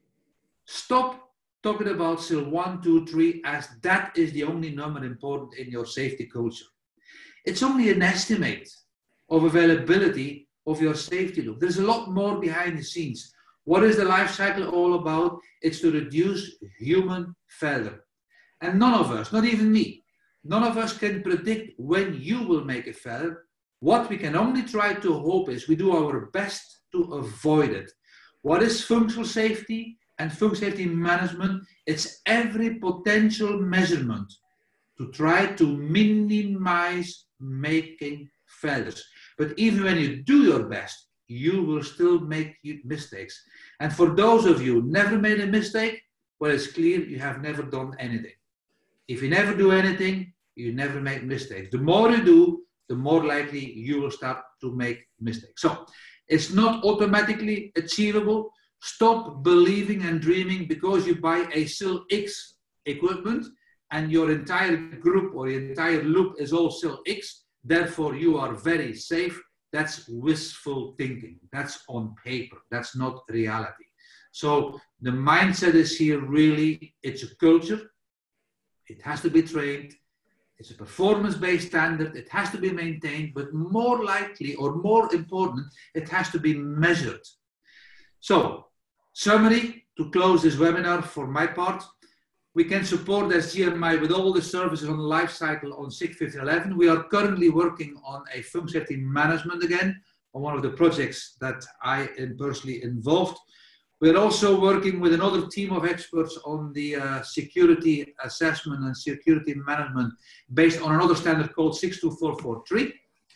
Stop talking about S I L one, two, three, as that is the only number important in your safety culture. It's only an estimate of availability of your safety loop. There's a lot more behind the scenes. What is the life cycle all about? It's to reduce human failure. And none of us, not even me, none of us can predict when you will make a failure. What we can only try to hope is we do our best to avoid it. What is functional safety and functional safety management? It's every potential measurement to try to minimize making failures. But even when you do your best, you will still make mistakes. And for those of you who never made a mistake, well, it's clear you have never done anything. If you never do anything, you never make mistakes. The more you do, the more likely you will start to make mistakes. So it's not automatically achievable. Stop believing and dreaming because you buy a S I L X equipment and your entire group or your entire loop is all S I L X. Therefore, you are very safe. That's wishful thinking. That's on paper. That's not reality. So the mindset is here really, it's a culture. It has to be trained. It's a performance-based standard. It has to be maintained, but more likely or more important, it has to be measured. So, summary to close this webinar for my part. We can support as G M I with all the services on the life cycle on six, fifteen, eleven. We are currently working on a functional safety management again, on one of the projects that I am personally involved. We're also working with another team of experts on the uh, security assessment and security management based on another standard called six two four four three.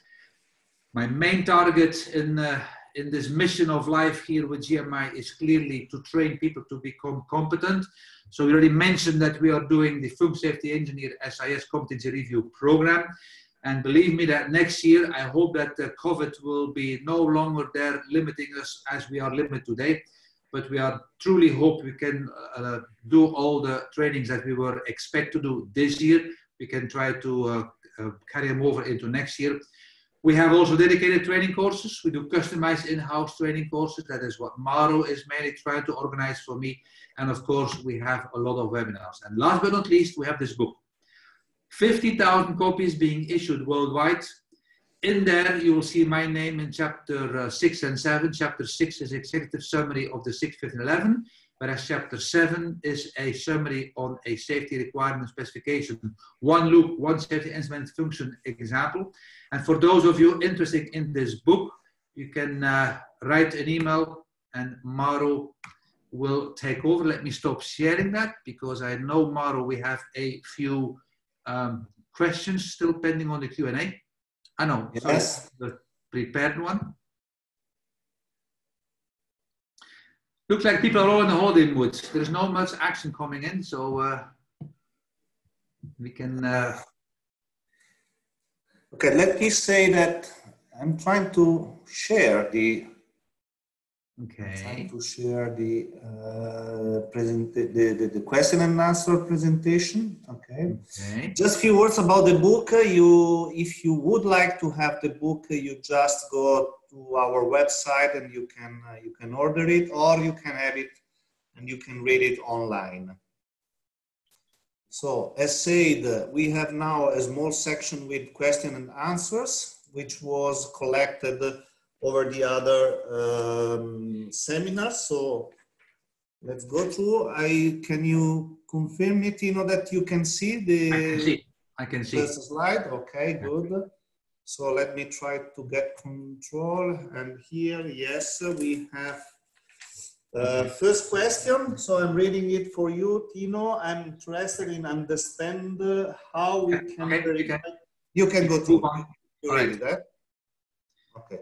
My main target in, uh, in this mission of life here with G M I is clearly to train people to become competent. So we already mentioned that we are doing the Functional Safety Engineer S I S Competency Review Program. And believe me that next year, I hope that the COVID will be no longer there limiting us as we are limited today. But we are truly hope we can uh, do all the trainings that we were expect to do this year. We can try to uh, uh, carry them over into next year. We have also dedicated training courses. We do customized in-house training courses. That is what Maro is mainly trying to organize for me. And of course, we have a lot of webinars. And last but not least, we have this book. fifty thousand copies being issued worldwide. In there, you will see my name in chapter uh, six and seven. Chapter six is executive summary of the six, fifteen, eleven, whereas chapter seven is a summary on a safety requirement specification. One loop, one safety instrument function example. And for those of you interested in this book, you can uh, write an email and Maro will take over. Let me stop sharing that because I know, Maro, we have a few um, questions still pending on the Q and A. I know, yes. So the prepared one. Looks like people are all in the holiday mood. There's not much action coming in, so uh, we can... Uh... Okay, let me say that I'm trying to share the Okay. I'm trying to share the uh, present the, the, the question and answer presentation. Okay. Okay. Just a few words about the book. You, if you would like to have the book, you just go to our website and you can uh, you can order it, or you can have it and you can read it online. So, as said, we have now a small section with question and answers, which was collected over the other um, seminars. So let's go through. I can you confirm it, you know, that you can see the I can see. I can see. first slide. Okay, good. So let me try to get control. And here, yes, we have uh, first question. So I'm reading it for you, Tino. I'm interested in understand how we can. Okay, you can, you can go through. You read it, eh? Okay.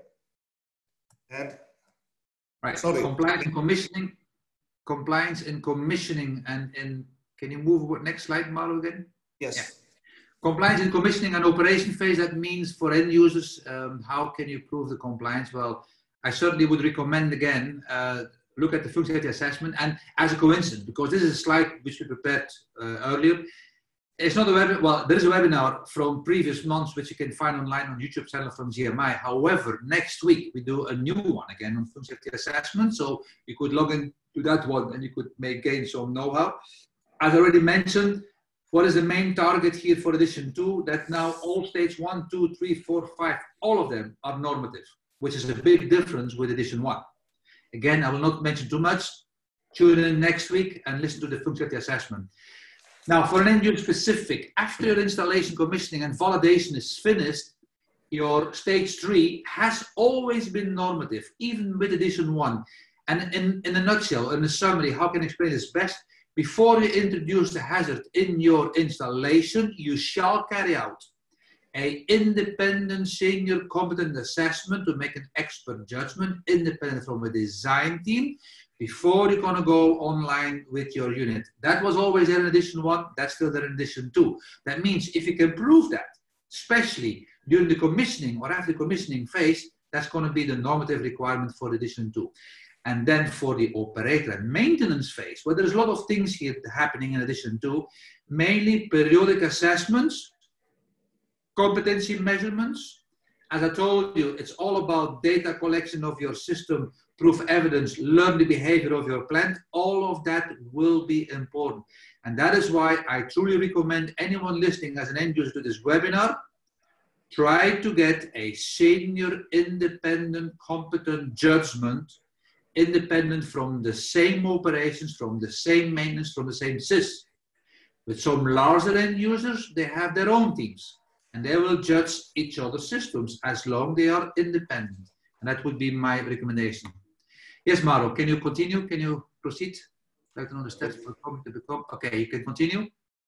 And right, sorry. compliance and commissioning, compliance and commissioning, and and can you move next slide, Mauro, again? Yes. Yeah. Compliance and commissioning and operation phase. That means for end users, um, how can you prove the compliance? Well, I certainly would recommend again uh, look at the functionality assessment, and as a coincidence, because this is a slide which we prepared uh, earlier. It's not a webinar, well, there is a webinar from previous months which you can find online on YouTube channel from G M I. However, next week we do a new one again on functionality assessment. So you could log in to that one and you could make gain some know-how. As already mentioned, what is the main target here for edition two? That now all stage one, two, three, four, five, all of them are normative, which is a big difference with edition one. Again, I will not mention too much. Tune in next week and listen to the functionality assessment. Now, for an end user specific, after your installation, commissioning, and validation is finished, your stage three has always been normative, even with edition one. And in, in a nutshell, in a summary, how can I explain this best? Before you introduce the hazard in your installation, you shall carry out an independent senior competent assessment to make an expert judgment, independent from a design team, before you're going to go online with your unit. That was always there in edition one, that's still there in edition two. That means if you can prove that, especially during the commissioning or after the commissioning phase, that's going to be the normative requirement for edition two. And then for the operator and maintenance phase, where there's a lot of things here happening in edition two, mainly periodic assessments, competency measurements. As I told you, it's all about data collection of your system, proof evidence, learn the behavior of your plant. All of that will be important. And that is why I truly recommend anyone listening as an end user to this webinar, try to get a senior independent competent judgment, independent from the same operations, from the same maintenance, from the same sys. With some larger end users, they have their own teams. And they will judge each other's systems as long they are independent. And that would be my recommendation. Yes, Mauro, can you continue? Can you proceed? I'd like to know the steps for coming to become. Okay, you can continue.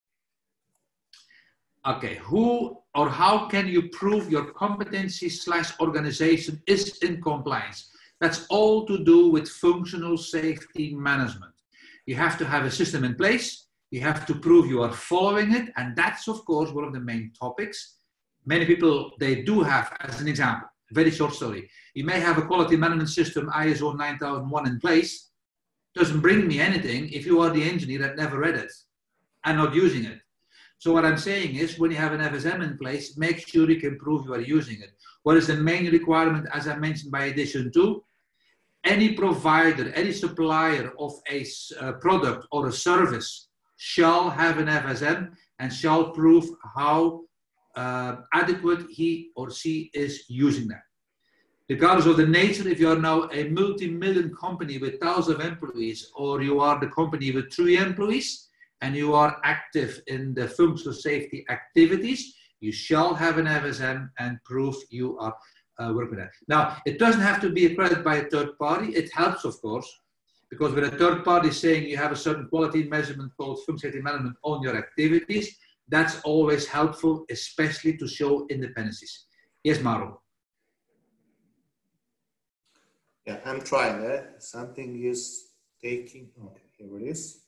Okay, who or how can you prove your competency slash organization is in compliance? That's all to do with functional safety management. You have to have a system in place. You have to prove you are following it. And that's, of course, one of the main topics. Many people, they do have, as an example, very short story. You may have a quality management system, I S O nine thousand one in place. Doesn't bring me anything if you are the engineer that never read it and not using it. So what I'm saying is, when you have an F S M in place, make sure you can prove you are using it. What is the main requirement, as I mentioned by edition two? Any provider, any supplier of a uh, product or a service shall have an F S M and shall prove how uh, adequate he or she is using that. Regardless of the nature, if you are now a multi-million company with thousands of employees, or you are the company with three employees, and you are active in the functional safety activities, you shall have an F S M and prove you are uh, working that. Now, it doesn't have to be accredited by a third party. It helps, of course, because with a third party saying you have a certain quality measurement called functional safety management on your activities, that's always helpful, especially to show independencies. Yes, Mauro. Yeah, I'm trying. Eh? Something is taking. Okay, here it is.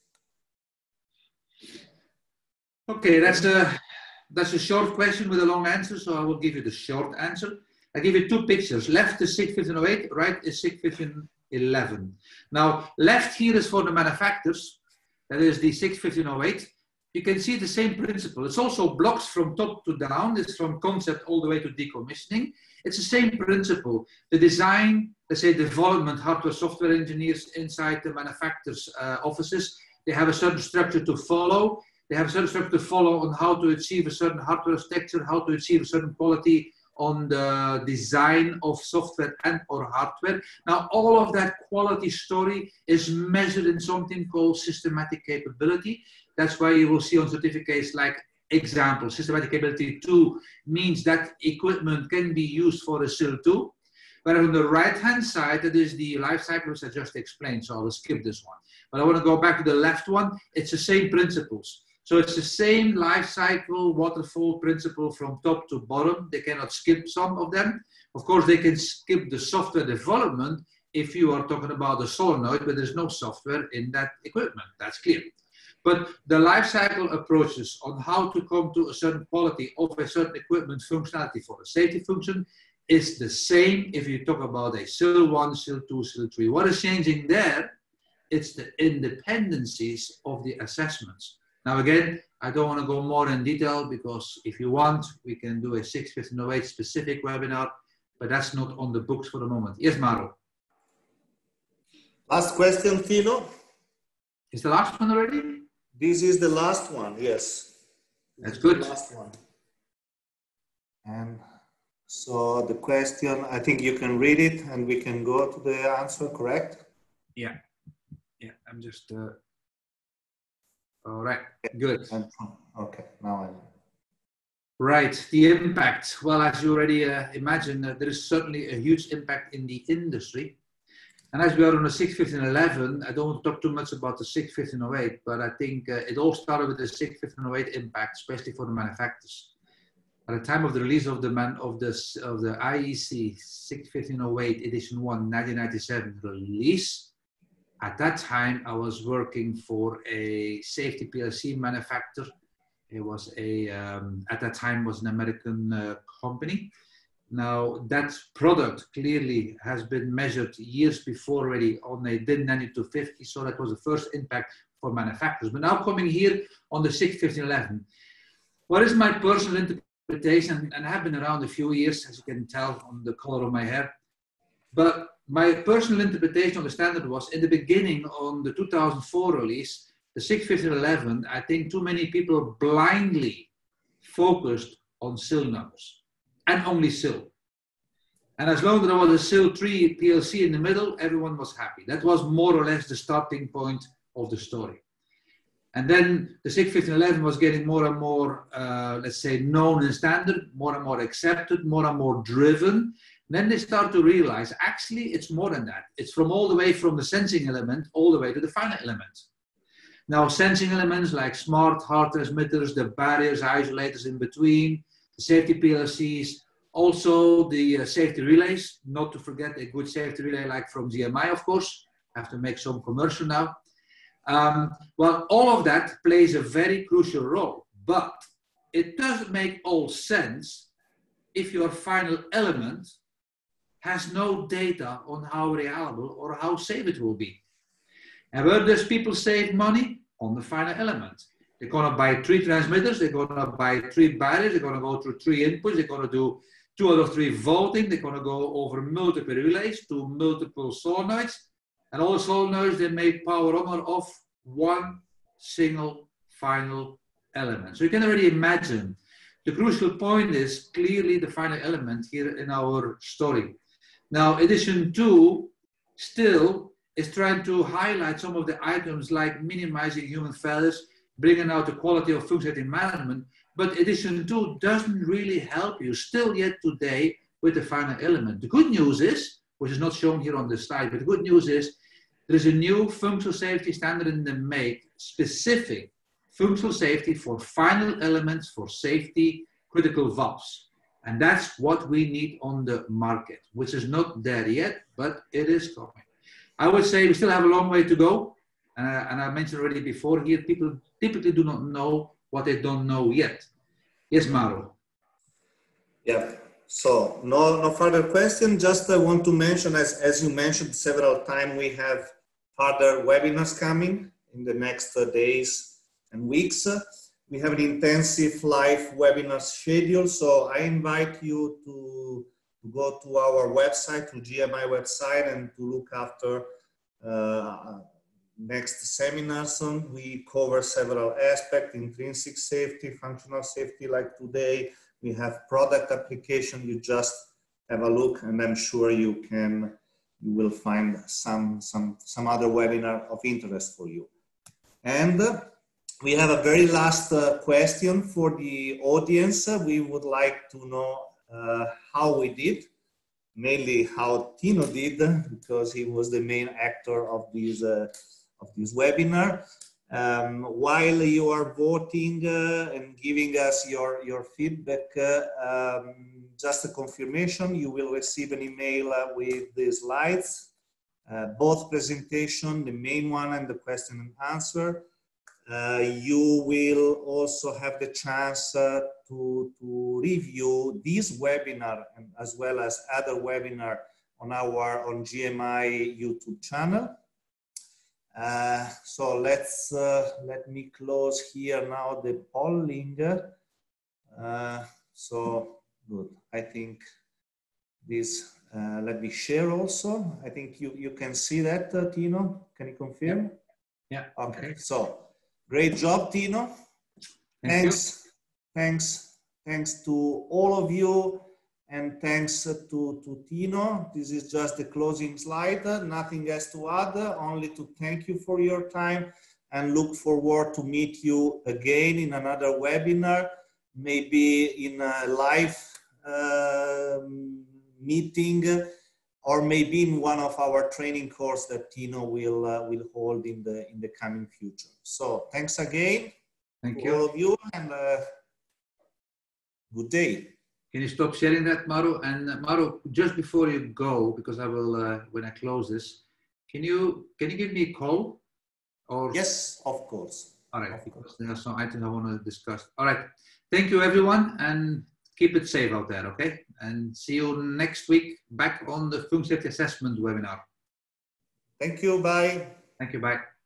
Okay, that's the that's a short question with a long answer, so I will give you the short answer. I give you two pictures. Left is SIG fifteen oh eight, right is SIG fifteen eleven. Now, left here is for the manufacturers. That is the six fifteen oh eight. You can see the same principle. It's also blocks from top to down. It's from concept all the way to decommissioning. It's the same principle. The design, let's say development, hardware, software engineers inside the manufacturers' uh, offices, they have a certain structure to follow. They have a certain structure to follow on how to achieve a certain hardware architecture, how to achieve a certain quality on the design of software and or hardware. Now, all of that quality story is measured in something called systematic capability. That's why you will see on certificates like example, systematic capability two means that equipment can be used for a S I L two. But on the right-hand side, that is the life cycle, which I just explained, so I'll skip this one. But I want to go back to the left one. It's the same principles. So it's the same life cycle waterfall principle from top to bottom. They cannot skip some of them. Of course, they can skip the software development if you are talking about a solenoid, but there's no software in that equipment. That's clear. But the life cycle approaches on how to come to a certain quality of a certain equipment functionality for a safety function is the same if you talk about a S I L one, S I L two, S I L three. What is changing there? It's the independencies of the assessments. Now again, I don't want to go more in detail because if you want, we can do a six fifteen oh eight specific webinar, but that's not on the books for the moment. Yes, Maro? Last question, Tino. Is the last one already? This is the last one, yes. That's good. The last one. And so the question, I think you can read it and we can go to the answer, correct? Yeah. Yeah, I'm just... Uh... All right, good. Okay, now I know. Right, the impact. Well, as you already uh, imagine, uh, there is certainly a huge impact in the industry. And as we are on the six fifteen eleven, I don't want to talk too much about the six fifteen oh eight, but I think uh, it all started with the six fifteen oh eight impact, especially for the manufacturers. At the time of the release of the man of the of the I E C six fifteen oh eight edition one nineteen ninety-seven release, at that time I was working for a safety P L C manufacturer. It was a um, at that time was an American uh, company. Now that product clearly has been measured years before already on a D I N ninety-two fifty, so that was the first impact for manufacturers. But now coming here on the six fifteen eleven, what is my personal interpretation? And I have been around a few years, as you can tell on the color of my hair. But my personal interpretation of the standard was in the beginning on the two thousand four release, the six fifteen eleven, I think too many people blindly focused on S I L numbers. And only S I L. And as long as there was a S I L three P L C in the middle, everyone was happy. That was more or less the starting point of the story. And then the six fifteen eleven was getting more and more, uh, let's say, known and standard, more and more accepted, more and more driven. Then they start to realize, actually, it's more than that. It's from all the way from the sensing element all the way to the final element. Now, sensing elements like smart hard transmitters, the barriers, isolators in between, the safety P L Cs, also the uh, safety relays, not to forget a good safety relay like from G M I, of course. I have to make some commercial now. Um, well, all of that plays a very crucial role, but it doesn't make all sense if your final element has no data on how reliable or how safe it will be. And where does people save money? On the final element. They're going to buy three transmitters, they're going to buy three barriers, they're going to go through three inputs, they're going to do two out of three volting, they're going to go over multiple relays to multiple solenoids, and all the solenoids, they make power on or off one single final element. So you can already imagine the crucial point is clearly the final element here in our story. Now, edition two still is trying to highlight some of the items like minimizing human failures, bringing out the quality of functionality management, but edition two doesn't really help you still yet today with the final element. The good news is, which is not shown here on the slide, but the good news is there is a new functional safety standard in the make, specific functional safety for final elements for safety critical valves. And that's what we need on the market, which is not there yet, but it is coming. I would say we still have a long way to go. Uh, and I mentioned already before here, people typically do not know what they don't know yet. Yes, Maro. Yeah, So no, no further question. Just uh, want to mention, as, as you mentioned several times, we have further webinars coming in the next uh, days and weeks. Uh, we have an intensive live webinar schedule. So I invite you to, to go to our website, to G M I website, and to look after uh, next seminars. On. We cover several aspects: intrinsic safety, functional safety, like today. We have product application. You just have a look, and I'm sure you can, you will find some, some, some other webinar of interest for you. And uh, we have a very last uh, question for the audience. Uh, we would like to know uh, how we did, mainly how Tino did, because he was the main actor of this, uh, of this webinar. Um, while you are voting uh, and giving us your, your feedback, uh, um, just a confirmation, you will receive an email uh, with the slides, uh, both presentation, the main one and the question and answer. Uh, you will also have the chance uh, to, to review this webinar and as well as other webinar on our on G M I YouTube channel. Uh, so let's uh, let me close here now the polling. Uh, so good. I think this. Uh, let me share also. I think you you can see that, uh, Tino. Can you confirm? Yeah. Yeah. Okay. okay. So great job, Tino. Thank thanks. You. Thanks. Thanks to all of you. And thanks to, to Tino. This is just the closing slide. Nothing else to add, only to thank you for your time and look forward to meet you again in another webinar, maybe in a live uh, meeting, or maybe in one of our training courses that Tino will, uh, will hold in the, in the coming future. So thanks again thank to you. all of you, and uh, good day. Can you stop sharing that, Mauro? And uh, Mauro, just before you go, because I will, uh, when I close this, can you can you give me a call? Or yes, of course. All right, of because course. there are some items I want to discuss. All right, thank you, everyone, and keep it safe out there, okay? And see you next week back on the Func Safety Assessment webinar. Thank you. Bye. Thank you. Bye.